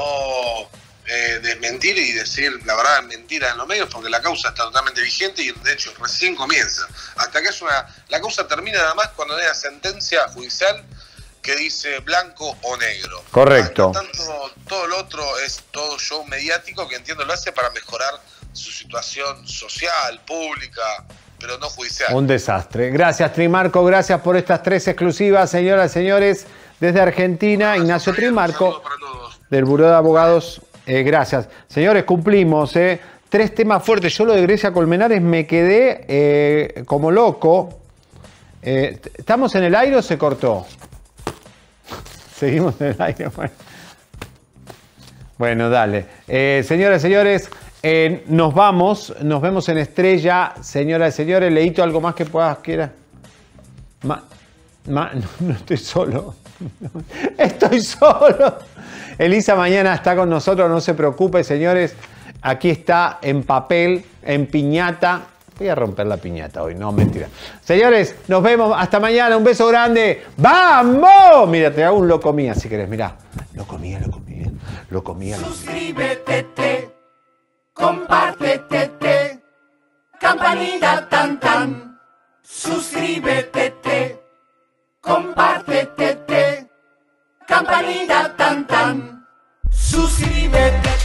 S11: eh, desmentir y decir la verdad mentira en los medios, porque la causa está totalmente vigente y de hecho recién comienza. Hasta que es una, la causa termina nada más cuando hay una sentencia judicial que dice blanco o negro.
S1: Correcto.
S11: Por tanto, todo lo otro es todo show mediático que entiendo lo hace para mejorar su situación social, pública, pero no judicial.
S1: Un desastre. Gracias, Trimarco. Gracias por estas tres exclusivas, señoras y señores. Desde Argentina, gracias, Ignacio Trimarco, del Buró de Abogados. Eh, gracias. Señores, cumplimos. Eh. Tres temas fuertes. Yo lo de Grecia Colmenares me quedé eh, como loco. Eh, ¿Estamos en el aire o se cortó? Seguimos en el aire. Bueno, bueno dale. Eh, señoras y señores, eh, nos vamos. Nos vemos en Estrella. Señoras y señores, Leíto, ¿algo más que puedas quieras? Ma, ma, no, no estoy solo. Estoy solo. Elisa mañana está con nosotros, no se preocupe, señores. Aquí está en papel, en piñata. Voy a romper la piñata hoy, no, mentira. Señores, nos vemos. Hasta mañana. Un beso grande. ¡Vamos! Mira, te hago un lo comía si querés. Mira, lo comía, lo comía. Lo comía.
S12: Suscríbete, compártete, campanita tan tan. Suscríbete, compártete, campanita tan tan. Suscríbete.